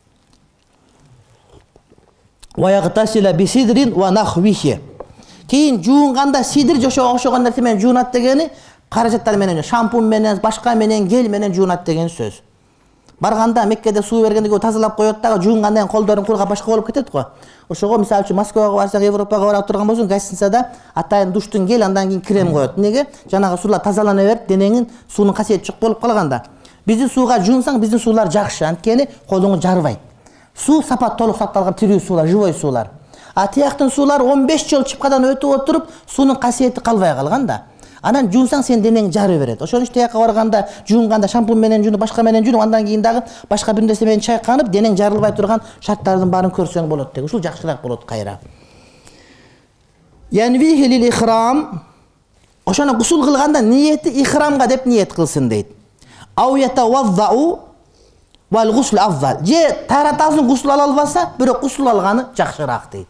Ва ягтасила бисидрин ва нахвихи. Кийин жуунганда сидир жошого окшогон нерсе менен жуунат дегени каражаттар менен, шампунь менен, башка менен, гель менен жуунат деген сөз. Барганда Меккеде суу бергенде көө тазалап коет дагы, жуунгандан кийин колдорун курга башка болуп кетет го. Ошого мисалы үчүн Москвага барсаң, Европага барып турган болсоң, гостиницада атайын душтун гель, андан кийин крем коет. Неге? Жанагы суулар тазалана берип, денеңин суунун касиети жок болуп калганда. Биздин сууга жуунсаң, биздин суулар жакшы, анткени колуңу жарбайт. Суу сапа толук сакталган тирүү суулар, живой суулар. А тияктын суулар он беш жол чыпкадан өтүп отуруп, суунун касиети калбай калган да. Анан жуунсаң сен денең жары берет. Ошон үчүн тияка барганда жуунганда шампунь менен жуунуп, башка менен жуунуп, андан кийин дагы башка бир нерсе менен чайканып, денең жарылбай турган шарттардын баарын көрсөң болот деги. Ушул жакшыраак болот кайра. Янвихи лил ихрам. Ошону гусул кылганда ниети ихрамга деп ниет кылсын дейт. Ау ятаваззау вал гусл афзал. Же таратасын гусул ала албаса, бирок гусул алганы жакшыраак дейт.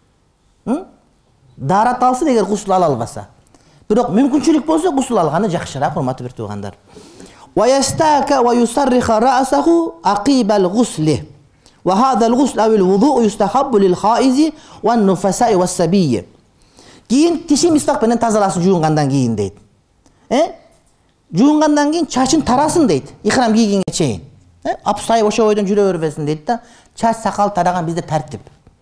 Дарат алсын эгер гусул ала албаса. Бирок мүмкүнчүлүк болсо гусул алганы жакшыраак, урматтуу бир туугандар. Ва ястака ва юсарриха рa'саху aqibal ghusli. Ва hadha al-ghusl aw al-wudu' yustahabbu lil-kha'izi wan-nufasa'i was-sabiyyi. Кийин тиши мистак менен тазаласын жуунгандан кийин дейт. Э? Жуунгандан кийин чачын тарасын дейт. Ихрам кийгенге чейин. Э? Апсай ошо бойдон жүрө бербесин дейт да. Чач сакал тараган бизде тартип.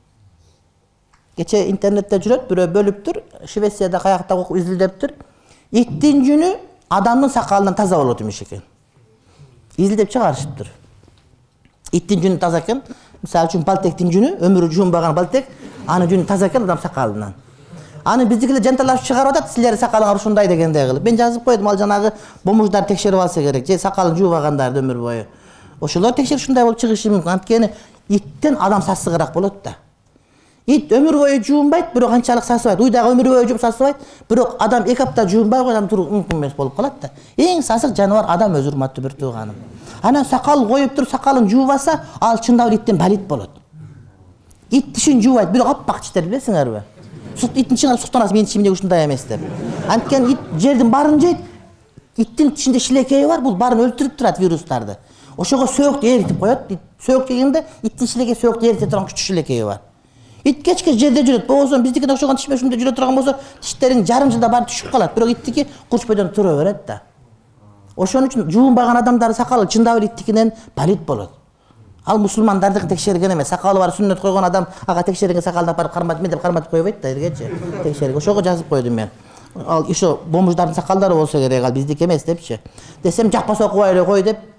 Geçe internette жүрөт, бирөө бөлүптүр, Швецияда каякта окуп изилдептир. Иттин жүнү адамдын сакалынан таза болот эмеш экен. Изилдеп чыгарышыптыр. Иттин жүнү таза экен. Мисалы үчүн балтектин жүнү, өмүрү жуунбаган балтек, анын жүнү таза экен адам сакалынан. Аны биздикилер жанталашып чыгарып атат, силер сакалыңар ушундай дегендей кылып. Мен жазып койдум, ал жанагы бомуждар текшерип алса керек, же сакалын жуубагандарды өмүр бою. Ошолор текшерип ушундай болуп чыгышы мүмкүн. Анткени иттен адам сасыгыраак болот да. Ит өмүр бою жуунбайт, бирок анчалык сасыбайт. Уйдагы өмүр бою жууп сасыбайт, бирок адам эки апта жуунбай адам туруп мүмкүн эмес болуп калат да. Эң сасык жаныбар адам өзү, урматтуу бир тууганым. Анан сакал коюп туруп сакалын жуубаса, ал чындап эле иттен балит болот. Ит тишин жуубайт, бирок аппак тиштер билесиңерби? Сут иттин тишине суктанат, менин тишим эмне ушундай эмес деп. Анткени ит жердин баарын жейт. Иттин тишинде шилекейи бар, бул баарын өлтүрүп турат вирустарды. Ошого сөөктү эритип коет. Сөөк дегенде иттин шилекеи сөөктү эрите турган күчтүү шилекейи бар. Ит кечке жерде жүрөт. Болсо биздикине окшогон тиш менен жүрө турган болсо, тиштериң жарым жылда барып түшүп калат. Бирок иттики курчпойдон тура берет да. Ошон үчүн жуунбаган адамдардын сакалы чындап эле иттикинен балит болот. Ал мусулмандарды текшерген эмес. Сакалы бар сүннөт койгон адам ага текшерген сакалды барып карматып, мен деп карматып койбойт да эргечи. Текшерген. Ошого жазып койдум мен. Ал ошо бомуждардын сакалдары болсо керек, ал биздики эмес депчи. Десем жакпаса окубай эле кой деп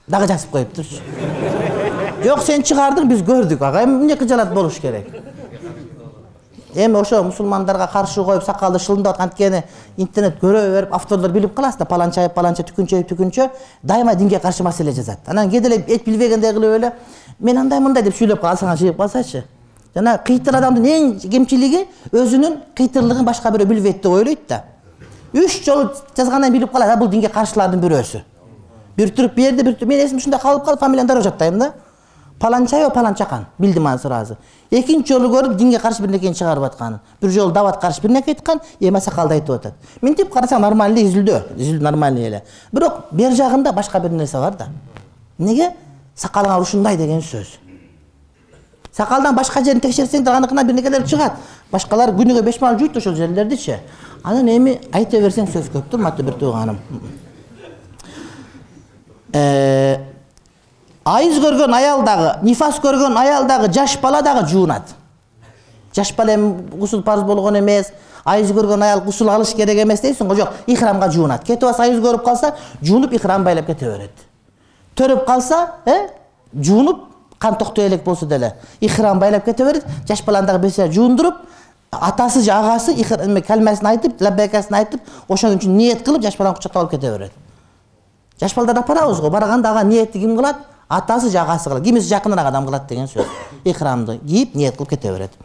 Дагы жазып коюптурчу. Жок, сен чыгардың, биз көрдүк. Ага, эми эмне кыжалат болуш керек? Эми ошо мусулмандарга каршы коюп сакалды шылындап аткан анткени интернет көрө берип, авторлор билип каласыз да, паланча паланча түкүнчө түкүнчө дайыма динге каршы маселе жазат. Анан кээде эле эч билбегендей кылып эле мен андай мындай деп сүйлөп калсаңар жыйып калсачы. Жана кыйтыр адамдын эң кемчилиги өзүнүн кыйтырлыгын башка бирөө билбейт деп ойлойт да. Үч жолу жазгандан билип калат, бул динге каршылардын бирөөсү. Бир туруп берди, бир туруп мен эсим ушундай калып калып фамилияны дароо жаттайм да. Паланча паланчакан билдим аны сразу. Экинчи жолу көрүп динге каршы бир нерсени чыгарып атканын. Бир жолу дават каршы бир нерсе айткан, эми сакалды айтып атат. Мынтип карасаң нормальный изилдөө, изилдөө нормальный эле. Бирок бер жагында башка бир нерсе бар да. Неге? Сакалыңа ушундай деген сөз. Сакалдан башка жерин текшерсең аныкынан бир нерселер чыгат. Башкалар күнүгө беш марта жуйт ошол жерлердичи. Анан эми айта берсең сөз көп, урматтуу бир тууганым. Э Айыз көргөн аял дагы, нифас көргөн аял дагы, жаш бала дагы жуунат. Жаш бала гусул парыз болгон эмес, айыз көргөн аял гусул алыш керек эмес дейсиң го, жок, ихрамга жуунат. Кетип алса айыз көрүп калса, жуунуп ихрам байлап кете берет. Төрүп калса, э, жуунуп кан токтой элек болсо деле, ихрам байлап кете берет. Жаш баланы дагы бесе жуундуруп, атасы же агасы ихрам калмасын айтып, лаббайкасын айтып, ошон үчүн ниет кылып жаш баланы кучактап алып кете берет. Жаш балдарды апарабыз го, барганда ага ниетти ким кылат? Атасы же агасы кылат. Кимиси жакыныраак адам кылат деген сөз. Ихрамды кийип, ниет кылып кете берет.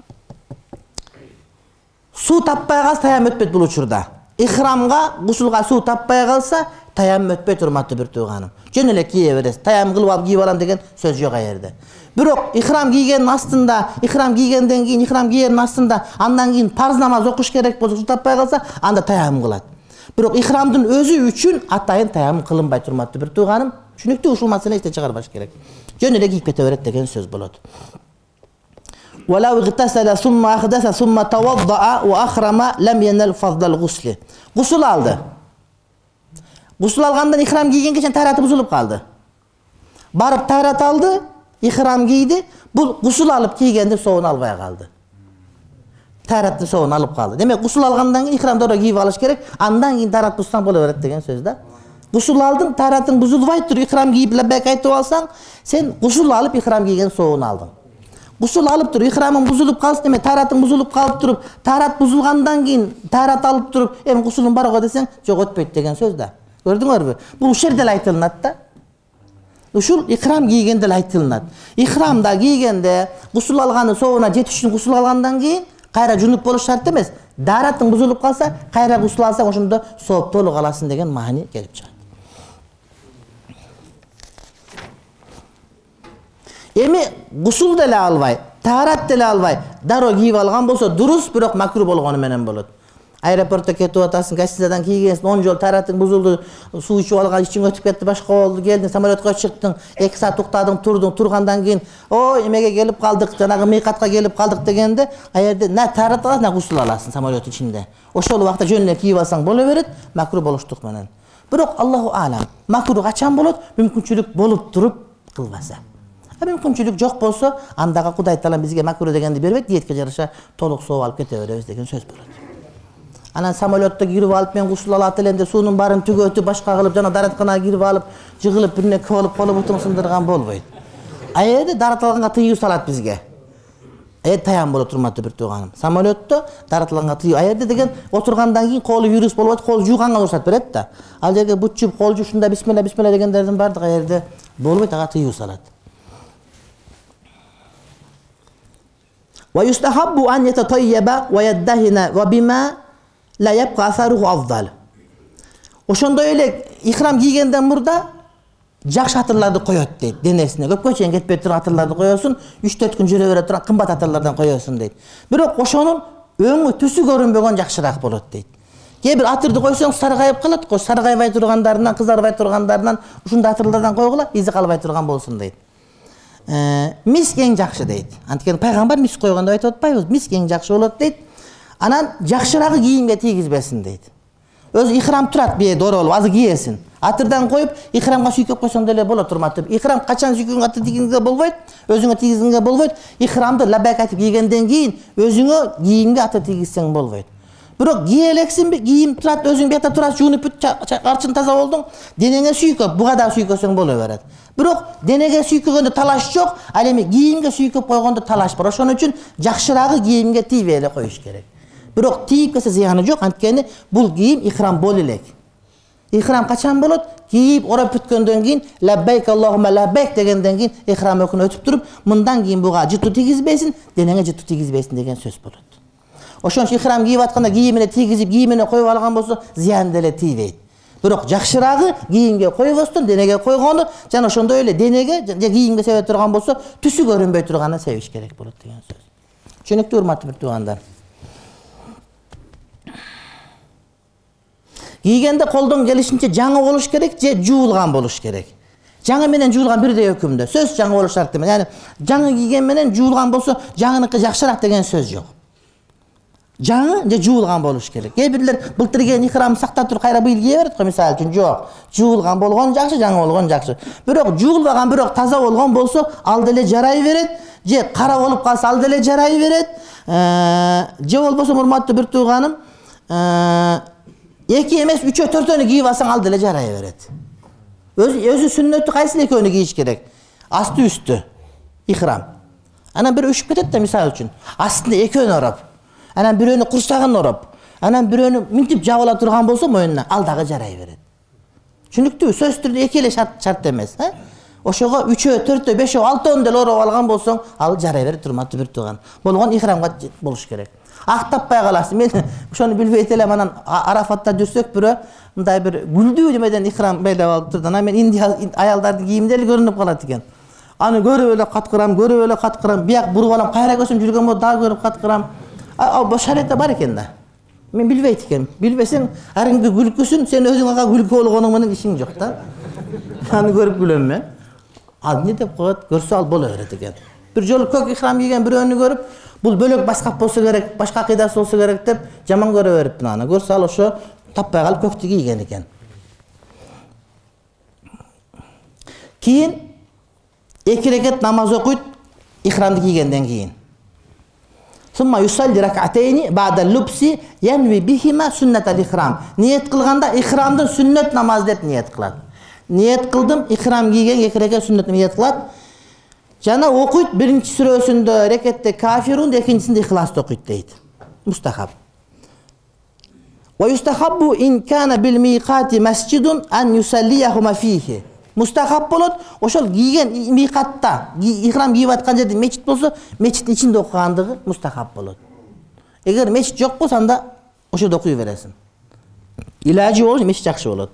Суу таппай калса таям өтпөйт бул учурда. Ихрамга, гусулга суу таппай калса таям өтпөйт, урматтуу бир тууганым. Жөн эле кие бересиз. Таям кылып алып кийип алам деген сөз жок а жерде. Бирок ихрам кийгендин астында, ихрам кийгенден кийин, ихрам кийердин астында, андан кийин парз намаз окуш керек болсо, суу таппай калса, анда таям кылат. Бирок ихрамдын өзү үчүн атайын таям кылынбайт, урматтуу бир тууганым. Түшүнүктүү ушул маселени эстен чыгарбаш керек. Жөн эле кийип кете берет деген сөз болот. Валау игтасала сумма ахдаса сумма таваддаа ва ахрама лам янал фаздал гусл. Гусул алды. Гусул алгандан ихрам кийгенге чейин тараты бузулуп калды. Барып тарат алды, ихрам кийди, бул гусул алып кийгенде соон албай калды. Тараттын соон алып калды. Демек гусул алгандан кийин ихрам дoro кийип алыш керек, андан кийин тарат бузсаң боло берет деген сөз да. Гусул алдың, таратың бузулбай туруп ихрам кийип лаббайк айтып алсаң, сен гусул алып ихрам кийген соон алдың. Гусул алып туруп ихрамың бузулуп калса, деме таратың бузулуп калып туруп, тарат бузулгандан кийин тарат алып туруп, эми гусулум бар го десең, жок өтпөйт деген сөз да. Көрдүңөрбү? Бул ушул жерде айтылат да. Ушул ихрам кийгенде айтылат. Ихрамда кийгенде гусул алганы соона жетиш үчүн гусул алгандан кийин кайра жунуп болуш шарт эмес. Даратың бузулуп калса, кайра гусул алсаң, ошондо сооп толук аласың деген маани келип чыгат. Эми гусул деле албай, тарат деле албай, дароо кийип алган болсо дурус, бирок макру болгону менен болот. Аэропортто кетип атасың, гостиницадан кийгенсиң, он жол таратың бузулду, суу ичип алган, ичиң өтүп кетти, башка болду, келдиң, самолетко чыктың, эки саат уктадың, турдуң, тургандан кийин, ой, эмеге келип калдык, жанагы мыйкатка келип калдык дегенде, а жерде на тарат аласың, на гусул аласың самолеттун ичинде. Ошол убакта жөн эле кийип алсаң боло берет, макру болуштук менен. Бирок Аллаху аалам, макру качан болот? Мүмкүнчүлүк болуп туруп кылбаса. А мүмкүнчүлүк жок болсо, андага Кудай таала бизге макру дегенди бербейт, ниетке жараша толук сооп алып кете беребиз деген сөз болот. Анан самолетто кирип алып мен гусул алат эленде суунун баарын түгөтүп башка кылып жана даратканага кирип алып жыгылып бир нерсе болуп колобутун сындырган болбойт. А жерде дарат алганга тыюу салат бизге. Э таям болот, урматтуу бир тууганым. Самолетто дарат алганга тыюу. А жерде деген отургандан кийин колу вирус болбойт, кол жууганга уруксат берет да. Ал жерге бут жууп, кол жуушунда бисмилла бисмилла дегендердин баардыгы а жерде болбойт, ага тыюу салат. Ва юстахаббу ан ятатайяба ва яддахина ва бима ла ябқа асаруху афдал. Ошондой эле ихрам кийгенден мурда жакшы атырларды коёт дейт денесине. Көпкө чейин кетпей турган атырларды коёсун, үч төрт күн жүрө бере турган кымбат атырлардан коёсун дейт. Бирок ошонун өңү түсү көрүнбөгөн жакшыраак болот дейт. Кээ бир атырды койсоң саргайып калат, го саргайбай тургандарынан, кызарбай тургандарынан ушундай атырлардан койгула, изи калбай турган болсун дейт. Миск эң жакшы дейт. Анткени пайгамбар миск койгондо айтып атпайбыз, миск эң жакшы болот дейт. Анан жакшырагы кийимге тийгизбесин дейт. Өзү ихрам турат бие дoro болуп, азыр кийесин. Атырдан коюп, ихрамга сүйкөп койсоң деле болот, урматтуу. Ихрам качан сүйкөнгө атыр тийгизгенге болбойт, өзүңө тийгизгенге болбойт. Ихрамды лаббайк айтып кийгенден кийин өзүңө кийимге атыр тийгизсең болбойт. Бирок кие элексиңби, кийим турат, өзүң бета турат, жуунуп бүт, карчын таза болдуң, денеңе сүйкөп, буга да сүйкөсөң боло берет. Бирок денеге сүйкөгөндө талаш жок, ал эми кийимге сүйкөп койгондо талаш бар. Ошон үчүн жакшыраагы кийимге тийбей эле коюш керек. Бирок тийип келсе зыяны жок, анткени бул кийим ихрам боло элек. Ихрам качан болот? Кийип ороп бүткөндөн кийин лаббайк Аллахумма лаббайк дегенден кийин ихрам өкүнү өтүп туруп, мындан кийин буга жытуу тийгизбесин, денеңе жытуу тийгизбесин деген сөз болот. Ошон үчүн ихрам кийип атканда кийимине тийгизип, кийимине коюп алган болсо зыян деле тийбейт. Бирок жакшыраагы кийимге койбостон денеге койгону, жана ошондой эле денеге же кийимге себе турган болсо түсү көрүнбөй турганын себиш керек болот деген сөз. Түшүнүктүү урматтуу бир туугандар. Кийгенде колдон келишинче жаңы болуш керек же жуулган болуш керек. Жаңы менен жуулган бирдей өкүмдө. Сөз жаңы болуш шарт эмес. Яни жаңы кийген менен жуулган болсо жаңыныкы жакшыраак деген сөз жок. Жаңы же жуулган болуш керек. Кээ бирлер былтыр кийген ихрам сактап туруп кайра быйыл кие берет го, мисалы үчүн. Жок. Жуулган болгон жакшы, жаңы болгон жакшы. Бирок жуулбаган, бирок таза болгон болсо ал деле жарай берет, же кара болуп калса ал деле жарай берет. Же болбосо урматтуу бир тууганым, эки эмес үчөө төртөөнү кийип алсаң ал деле жарай берет. Өзү өзү сүннөттү кайсы экөөнү кийиш керек? Асты үстү ихрам. Анан бир үшүп кетет да, мисалы үчүн. Астында экөөнү ороп, анан бирөөнү курсагын ороп, анан бирөөнү минтип жабыла турган болсо моюнуна, ал дагы жарай берет. Түшүнүктүүбү? Сөзсүз түрдө эки эле шарт шарт эмес, э? Ошого үчөө, төртөө, бешөө, алтоон деле ороп алган болсоң, ал жарай берет, урматтуу бир тууган. Болгон ихрамга болуш керек. Актаппай каласың. Мен ошону билбейт элем, анан Арафатта жүрсөк бирөө мындай бир гүлдүү немеден ихрам байлап алып турду. Анан мен индия аялдардын кийиминдей эле көрүнүп калат экен. Аны көрүп эле каткырам, көрүп эле каткырам, бияк буруп алам, кайра көрсөм жүргөн болсо дагы көрүп каткырам. А шариатта бар экен да. Мен билбейт экенмин. Билбесең, арыңды күлкүсүн, сен өзүң ага күлкү болгонуң менен ишиң жок да. Аны көрүп күлөм мен. Ал эмне деп коет? Көрсө ал боло берет экен. Бир жолу көк ихрам кийген бирөөнү көрүп, бул бөлөк башкак болсо керек, башка акыйдасы болсо керек деп жаман көрө бериптин аны. Көрсө ал ошо таппай калып көктү кийген экен. Кийин эки рекет намаз окуйт ихрамды кийгенден кийин. Сумма юсалли рак'атейни бa'da лубси янви бихима суннатал ихрам. Ниет кылганда ихрамдын сүннөт намаз деп ниет кылат. Ниет кылдым, ихрам кийген эки рекет сүннөт ниет кылат. Жана окуйт, биринчи сүрөсүндө рекетте кафирун, экинчисинде ихласты окуйт дейт. Мустахаб. Ва юстахаббу ин кана бил миқати масжидун ан юсаллияхума фихи. Мустахаб болот, ошол кийген миқатта, ихрам кийип аткан жерде мечит болсо, мечиттин ичинде окугандыгы мустахаб болот. Эгер мечит жок болсо, анда ошодо окуй бересиң. Илажы болсо мечит жакшы болот.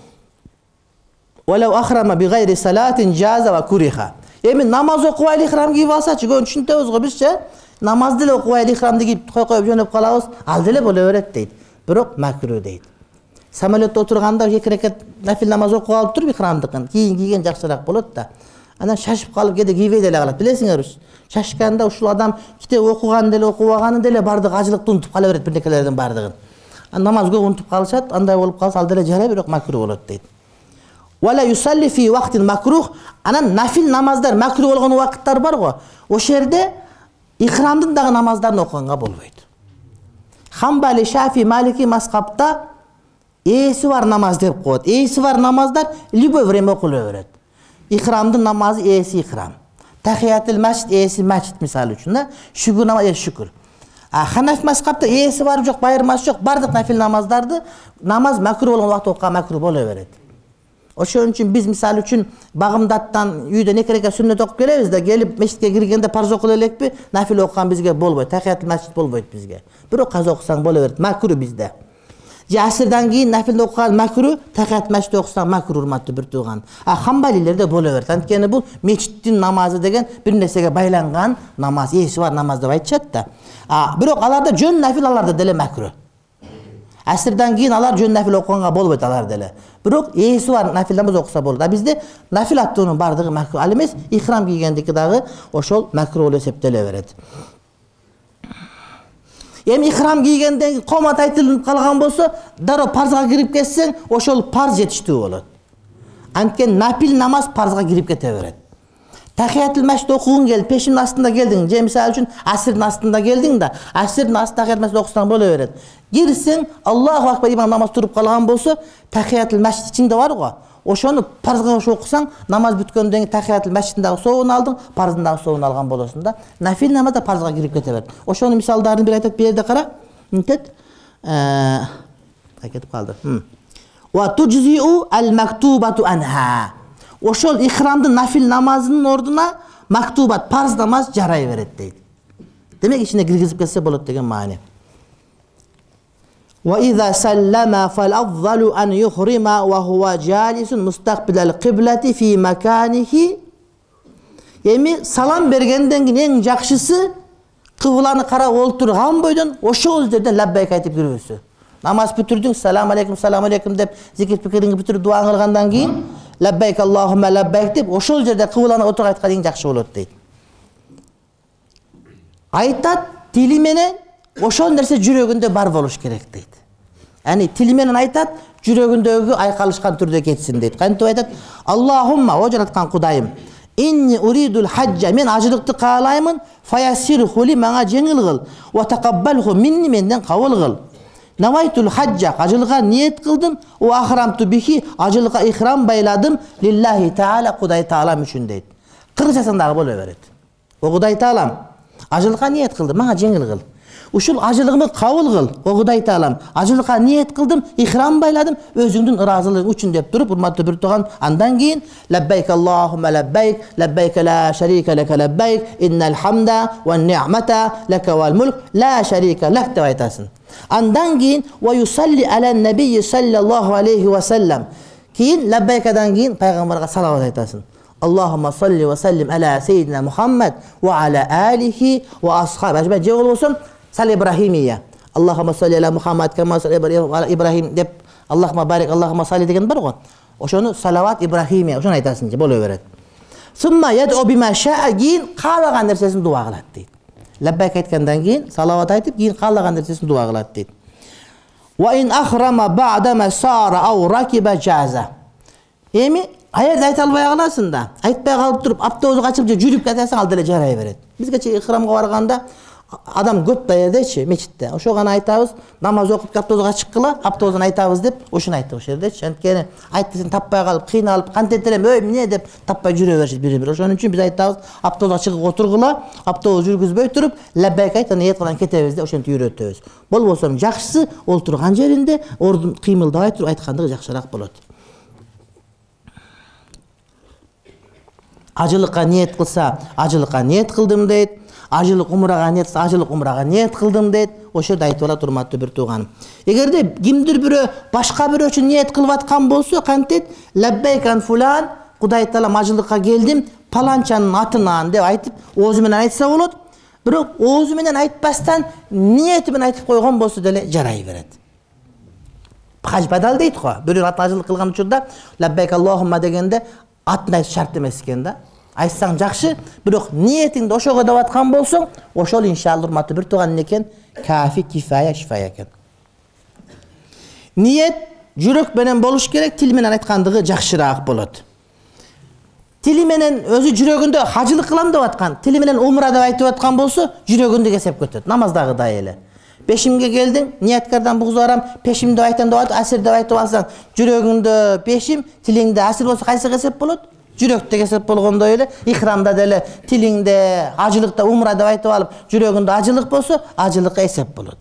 Валау ахрама би гайри салатин жаза ва куриха. Эми намаз окубай ихрам кийип алсачы, көбүн түшүнтөбүз го бизчи. Намаз деле окубай ихрамды кийип кой коюп жөнөп калабыз, ал деле боло берет дейт. Бирок макру дейт. Самолетто отурганда эки рекет нафил намаз окуп алып туруп ихрамдыкын кийин кийген жакшыраак болот да. Анан шашып калып кээде кийбей деле калат, билесиңерби? Шашканда ушул адам китеп окуган деле окубаганы деле бардыгы ажылыкты унутуп кала берет, бирнекелердин бардыгын. Намаз көп унутуп калышат, андай болуп калса ал деле жарай, бирок макру болот дейт. Вала юсалли фи вактин макрух. Анан нафил намаздар макру болгон убакыттар бар го. Ошол жерде ихрамдын дагы намаздарын окуганга болбойт. Хамбали, Шафи, Малики мазхабта эси бар намаз деп коет. Эси бар намаздар любой время окуло берет. Ихрамдын намазы эси ихрам. Тахиятул масжид эси масжид мисалы үчүн да. Шүкүр намаз эси шүкүр. А Ханафи мазхабта эси бар жок, байырмасы жок, бардык нафил намаздарды намаз макру болгон убакта окуга макру боло берет. Ошон үчүн биз мисалы үчүн багымдаттан үйдөн эки рекет сүннөт окуп келебиз да, келип мешитке киргенде парз окула элекпи, нафил окуган бизге болбойт. Тахиятул масжид болбойт бизге. Бирок каза окусаң боло берет, макру бизде. Же асырдан кийин нафил окуган макру, тахият масжид окусаң макру, урматтуу бир тууган. А хамбалилерде боло берет. Анткени бул мечиттин намазы деген бир нерсеге байланган намаз, эси бар намаз деп айтышат да. А бирок аларда жөн нафил, аларда деле макру. Асырдан кийин алар жөн нафил окуганга болбойт, алар деле. Бирок эси бар нафил намаз окуса болот. А бизде нафил аттуунун бардыгы макру. Ал эмес ихрам кийгендики дагы ошол макру болуп эсептеле берет. Эми ихрам кийгенден комат айтылып калган болсо, дароо парзга кирип кетсең, ошол парз жетиштүү болот. Анткени нафил намаз парзга кирип кете берет. Tahiyyatul masjid okuğun geldi, peşinin astında geldin. Ce misal üçün asrın astında geldin de, asrın astında tahiyyatul masjid okusan böyle öğret. Girsin, Allahu Akbar imam namaz turup kalgan bolsa, tahiyyatul masjid içinde var o. Oşonu parzga oşu okusan, namaz bütköndен tahiyyatul masjidindagi soğunu aldın, parzındagi soğunu algan bolosun da. Nafil namazda parzga girip keteber. Oşonu misallarını bir aytat bir yerde kara. Intet. Eee ketip kaldı. Wa tujzi'u al-maktubatu anha. Oşol ihramdı nafil namazının orduna maktubat, parz namaz jaray beret deydi. Demek içine girgizip kesse bolot degen mani. Ve iza sallama fal afdalu an yuhrima ve huwa jalisun mustaqbilal qiblati fi makanihi. Yemi salam bergenden keyin eng jakşısı kıblany karap olturgan boydan oşol жерден labbayk aytıp girүүsü. Namaz bütürdün, selamu aleyküm, selamu aleyküm dep zikir pikirini bütürüp dua kılgandan keyin labbayk Allahumma labbayk dep oşol jerde kıblany oturup aytkanda eng jakşı bolot deydi. Aytat tili menen oşol nerse жүрөгүндө бар болуш керек deydi. Yani tili menen aytat жүрөгүндөгү aykalышкан түрдө кетсин deydi. Кантип aytat? Allahumma o jaratkan Kudayım. İnni uridul hacca men acılıkты kaalayмын, fayasirhu li maňa жеңил kıl ve taqabbalhu minni menden kabul kıl. Nawaitul hacca acılığa niyet kıldım ve ahramtu bihi acılığa ihram bayladım lillahi taala Kuday taala üçün deydi. Kırgızstandagı bolu beret. O Kuday taalam acılığa niyet kıldım, maňa жеңил kıl. Uşul acılığımı kabul kıl. O Kuday taalam acılığa niyet kıldım, ihram bayladım özüңdün ırazılığın üçün dep durup urmatly bir tugan andan keyin labbayk Allahumma labbayk labbayk la şerike leke labbayk innel hamda ve ni'mata leke vel mulk la şerike lek dep aytasın. Andan keyin ve yusalli alen nebiyyi sallallahu aleyhi ve sellem. Keyin labbaykadan keyin peygamberge salavat aytasın. Allahumma salli ve sellim ala seyyidina Muhammed ve ala alihi ve ashabi. Acaba cevap olsun sal İbrahimiye. Allahumma salli ala Muhammed kema salli İbrahim dep Allahumma barik Allahumma salli degen bar go. Oşonu salavat İbrahimiye oşonu aytasın je bolu beret. Summa yad'u bima şa'a keyin kalagan nersesini dua kılat deydi. Labbayk aytkandan keyin salavat aytıp keyin kalagan nersesini dua kılat deydi. Wa in ahrama ba'dama sara aw rakiba jaza. Emi ayerде ayta alбай kalasın da, aytpay kalıp durup aptozu kaçıp жүрüp ketesin al dele jaray beret. Bizge ihramga barganda adam köp da yerdeçi meçitte. Oşo gana aytabız, namaz okup aptozuga çıkkıla, aptozun aytabız dep, oşunu ayttık oşo yerdeçi. Antkeni ayttıсын tapпай kalıp, kıynalıp, kantettirem, öy mine dep tapпай jüre berişit biri-biri. Oşonun üçün biz aytabız, aptozuga çıkıp oturgıla, aptozu жүрgüzböy turup, labbayk ayt, niyet kılan ketebiz de oşonu үйrөtөbüz. Bol bolsam jakşысы olturgan жеринде ордун кыймылдabay туруp aytkandыгы jakşыраак bolot. Acılıkka niyet kılsa, acılıkka niyet kıldım deydi. Acılık umraga niyet kılsa, acılık umraga niyet kıldım deydi. O şerde aytып alat urmatly bir tuğanım. Egerde kimdir biri başka biri üçün niyet kılıp atkan bolsa, kantet labbeykan fulan, Kuday taalam acılıkka geldim, palançanın atынан dep aytıp, oğuzu menen aytsa bolot. Biroq oğuzu menen aytpastan niyeti menen aytıp koygan bolsa dele jaray beret. Hac badal deydi go. Biri acılık kılgan учурда labbeyk Allahumma degende atın aytış şart emes eken da. Aytsaң jakşı, biroq niyetinde oşoga dep atkan bolsoň, oşol inşallah urmatly bir tuğan eken, kafi kifaya şifaya eken. Niyet jürek menen boluş gerek, til menen aytkandygy jakşyraak bolot. Tili menen özü jüregünde hacılık kılam dep atkan, tili menen umra dep aytıp atkan bolsa, jüregünde kesep kötөt. Namazdagıday ele. Beşimge geldin, niyetkardan buğuz varam, peşimde aytan dep atıp, asir dep aytıp alsaң, jüregünde peşim, tilingde asir bolsa kayсы kesep bolot? Jürekte kesep bolgondo ele, ihramda dele tilingde, acılıkta umra dep aytıp alıp, jüregünde acılık bolsa, acılık esep bolot.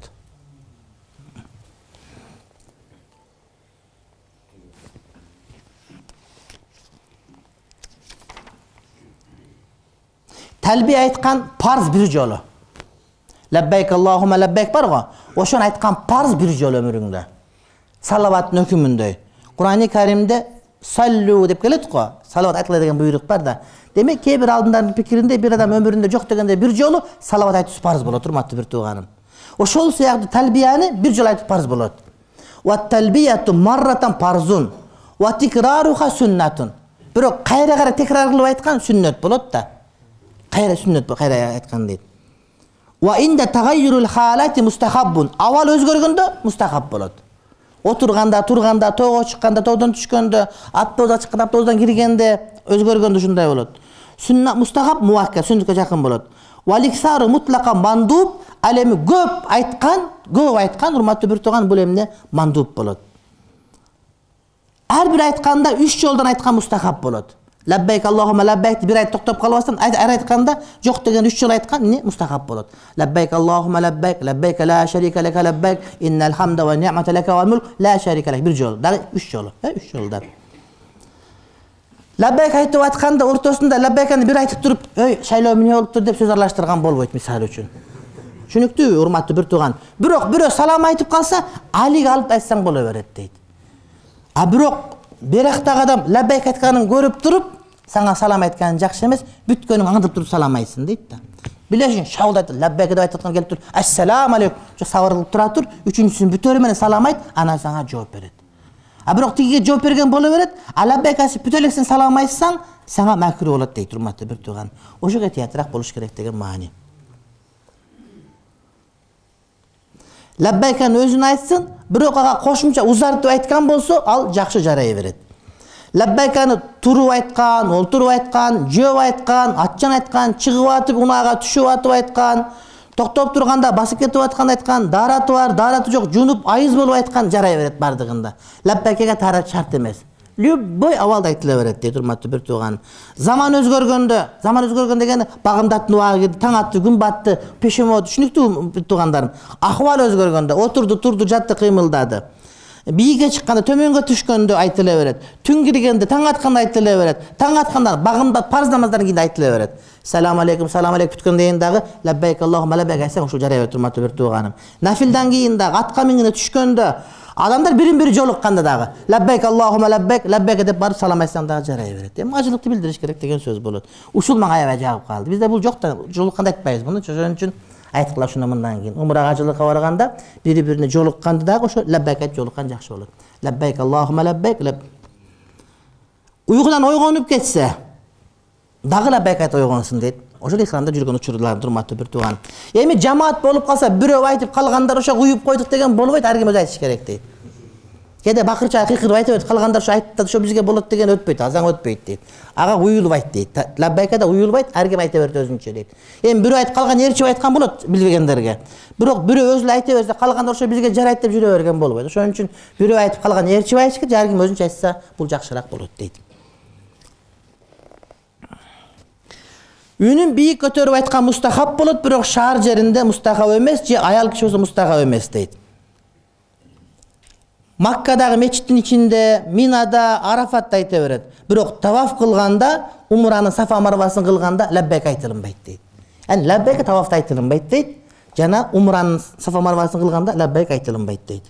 Talbiye aytkan parz bir jolu. Labbayk Allahumma labbayk bar go. Oşon aytkan parz bir jolu ömürüngde. Salavatın hökümünde. Kur'an-ı Kerim'de sallu dep kelet go. Salavat aytılay degen buyruk bar da. Demek ki bir aldınların pikirinde bir adam ömüründe jok degende bir jolu salavat aytıp parz bolot, urmatly bir tuğanım. Oşol siyaktı talbiyani bir jol aytıp parz bolot. Wa talbiyatu marratan parzun wa tikraruha sunnatun. Biroq kayra kayra tekrar kılıp aytkan sünnet bolot da. Kayra sünnet bu, kayra aytkan deydi. Ve inde tagayyurul halati mustahabbun. Aval özgörgünde mustahab bolot. Oturganda, turganda, toğa çıkkanda, toğdan düşkönde, aptoza çıkkanda, aptozdan girgende özgörgünde şunday bolot. Сүннат мустахаб муаккад, сүннөткө жакын болот. Валиксару мутлака мандуб, ал эми көп айткан, көп айткан урматтуу бир тууган бул эмне мандуб болот. Ар бир айтканда үч жолдон айткан мустахаб болот. Лаббайк Аллахумма лаббайк бир айт токтоп калбастан ар айтканда жок деген үч жол айткан эмне мустахаб болот. Лаббайк Аллахумма лаббайк лаббайк ла шарика лака лаббайк иннал хамда ва ни'мата лака вал мулк ла шарика лак бир жол. Дагы үч жол, үч жолдар. Лаббайк айтып атканда ортосунда лаббайканы бир айтып туруп, "Ой, шайлоо эмне болуптур" деп сөз аралаштырган болбойт мисалы үчүн. Түшүнүктүүбү, урматтуу бир тууган? Бирок бирөө салам айтып калса, алиг алып айтсаң боло берет дейт. А бирок берактагы адам лаббайк айтканын көрүп туруп, сага салам айтканың жакшы эмес, бүткөнүң аңдып туруп салам айтсын дейт да. Билесиң, шаулдайт, лаббайк деп айткан келип тур, "Ассаламу алейкум", жо сабыр кылып тура тур, үчүнчүсүн бүтөрү менен салам айт, анан сага жооп берет. А бирок тигиге жооп берген боло берет, а лаббайк айтып бүтө элексиң салам айтсаң, сага макруу болот дейт, урматтуу бир тууган. Ошого этияттыраак болуш керек деген маани. Лаббайканы өзүн айтсын, бирок ага кошумча узартып айткан болсо, ал жакшы жарай берет. Лаббайканы туруп айткан, олтуруп айткан, жөөп айткан, атчан айткан, чыгып атып, унаага түшүп атып айткан, токтоп турганда басып кетип аткан айткан, даараты бар, даараты жок, жунуп айыз болуп айткан жарай берет бардыгында. Лаббайкага таарат шарт эмес. Любой абалда айтыла берет дейт, урматтуу бир тууган. Заман өзгөргөндө, заман өзгөргөн дегени багымдаттын убагы келди, таң атты, күн батты, пешемот, түшүнүктүү бир туугандарым. Акыбал өзгөргөндө, отурду, турду, жатты, кыймылдады. Бийиге чыкканда, төмөнгө түшкөндө айтыла берет. Түн киргенде, таң атканда айтыла берет. Таң атканда багымдат парз намаздардын кийинде айтыла берет. Салам алейкум, салам алейкум бүткөндөн кийин дагы лаббайк Аллахумма лаббайк айтсаң ушул жарай берет, урматтуу бир тууганым. Нафилдан кийин дагы атка мингине түшкөндө адамдар бирин-бири жолукканда дагы лаббайк Аллахумма лаббайк лаббайк деп барып салам айтсаң дагы жарай берет. Эми ажылыкты билдириш керек деген сөз болот. Ушул мага аябай жагып калды. Бизде бул жок да, жолукканда айтпайбыз муну. Ошон үчүн айткыла ушуну мындан кийин. Умрага ажылыкка барганда бири-бирине жолукканда дагы ошо лаббайк айтып жолуккан жакшы болот. Лаббайк Аллахумма лаббайк. Уйгудан ойгонуп кетсе дагы лаббайк айтып ойгонсун дейт. Ошол ихрамда жүргөн учурлар урматтуу бир тууган. Эми жамаат болуп калса, бирөө айтып калгандар ошо уюп койдук деген болбойт, ар ким өзү айтыш керек дейт. Кеде бакырча кыйкырып айтып өтүп калгандар ошо айтты, ошо бизге болот деген өтпөйт, азаң өтпөйт дейт. Ага уюлбайт дейт. Лаббайкада уюлбайт, ар ким айта берет өзүнчө дейт. Эми бирөө айтып калган ээрчип айткан болот билбегендерге. Бирок бирөө өзү эле айта берсе, калгандар ошо бизге жарайт деп жүрө берген болбойт. Ошон үчүн бирөө айтып калган ээрчип айтыш керек, ар ким өзүнчө айтса, бул жакшыраак болот дейт. Үнүн бийик көтөрүп айткан мустахаб болот, бирок шаар жеринде мустахаб эмес, же аял киши болсо мустахаб эмес дейт. Маккадагы мечиттин ичинде, Минада, Арафатта айта берет. Бирок таваф кылганда, умранын Сафа марвасын кылганда лаббайк айтылынбайт дейт. Ани лаббайк тавафта айтылынбайт дейт, жана умранын Сафа марвасын кылганда лаббайк айтылынбайт дейт.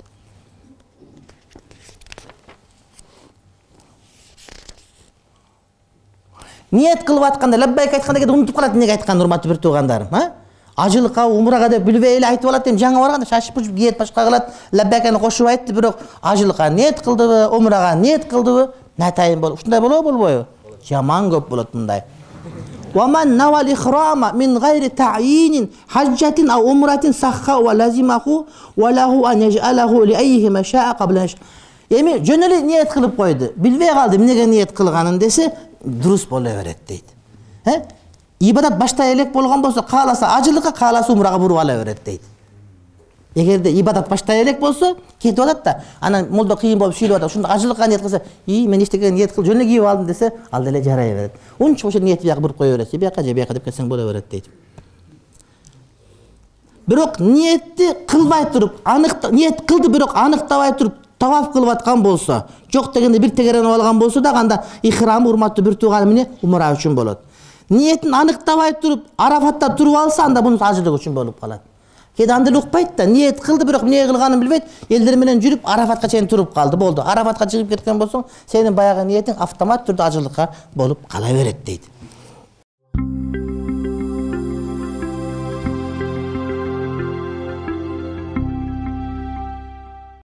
Ниет кылып атканда лаббайк айтканда кеде унутуп калат эмнеге айтканын, урматтуу бир туугандарым, а? Ажылыкка, умрага деп билбей эле айтып алат, эми жаңы барганда шашып пушуп киет башка кылат, лаббайканы кошуп айтты, бирок ажылыкка ниет кылдыбы, умрага ниет кылдыбы, натайын болуп, ушундай болобу болбойбу? Жаман көп болот мындай. Wa man nawal ikhrama min ghayri ta'yin hajjatin aw umratin sahha wa lazimahu wa lahu an yaj'alahu li ayyihima sha'a qabla. Эми жөн эле ниет кылып койду. Билбей калды эмнеге ниет кылганын десе, дурус боло берет дейт. Э? Ибадат баштай элек болгон болсо, кааласа ажылыкка, кааласа умрага буруп ала берет дейт. Эгерде ибадат баштай элек болсо, кетип атат да, анан молдо кыйын болуп шүйлөп атат. Ушунда ажылыкка ниет кылса, "И, мен эчтеге ниет кыл, жөн эле кийип алдым" десе, ал деле жарай берет. Унча ошо ниетти бияка буруп кое берет. Бияка же бияка деп кетсең боло берет дейт. Бирок ниетти кылбай туруп, анык ниет кылды, бирок аныктабай туруп таваф кылып аткан болсо, жок дегенде бир тегеренип алган болсо да, анда ихрам урматтуу бир тууган эмне умра үчүн болот. Ниетин аныктабай туруп, Арафатта туруп алса, анда бунун ажылык үчүн болуп калат. Кеде анда укпайт да, ниет кылды, бирок эмне кылганын билбейт, элдер менен жүрүп Арафатка чейин туруп калды, болду. Арафатка чыгып кеткен болсоң, сенин баягы ниетиң автомат түрдө ажылыкка болуп кала берет дейт.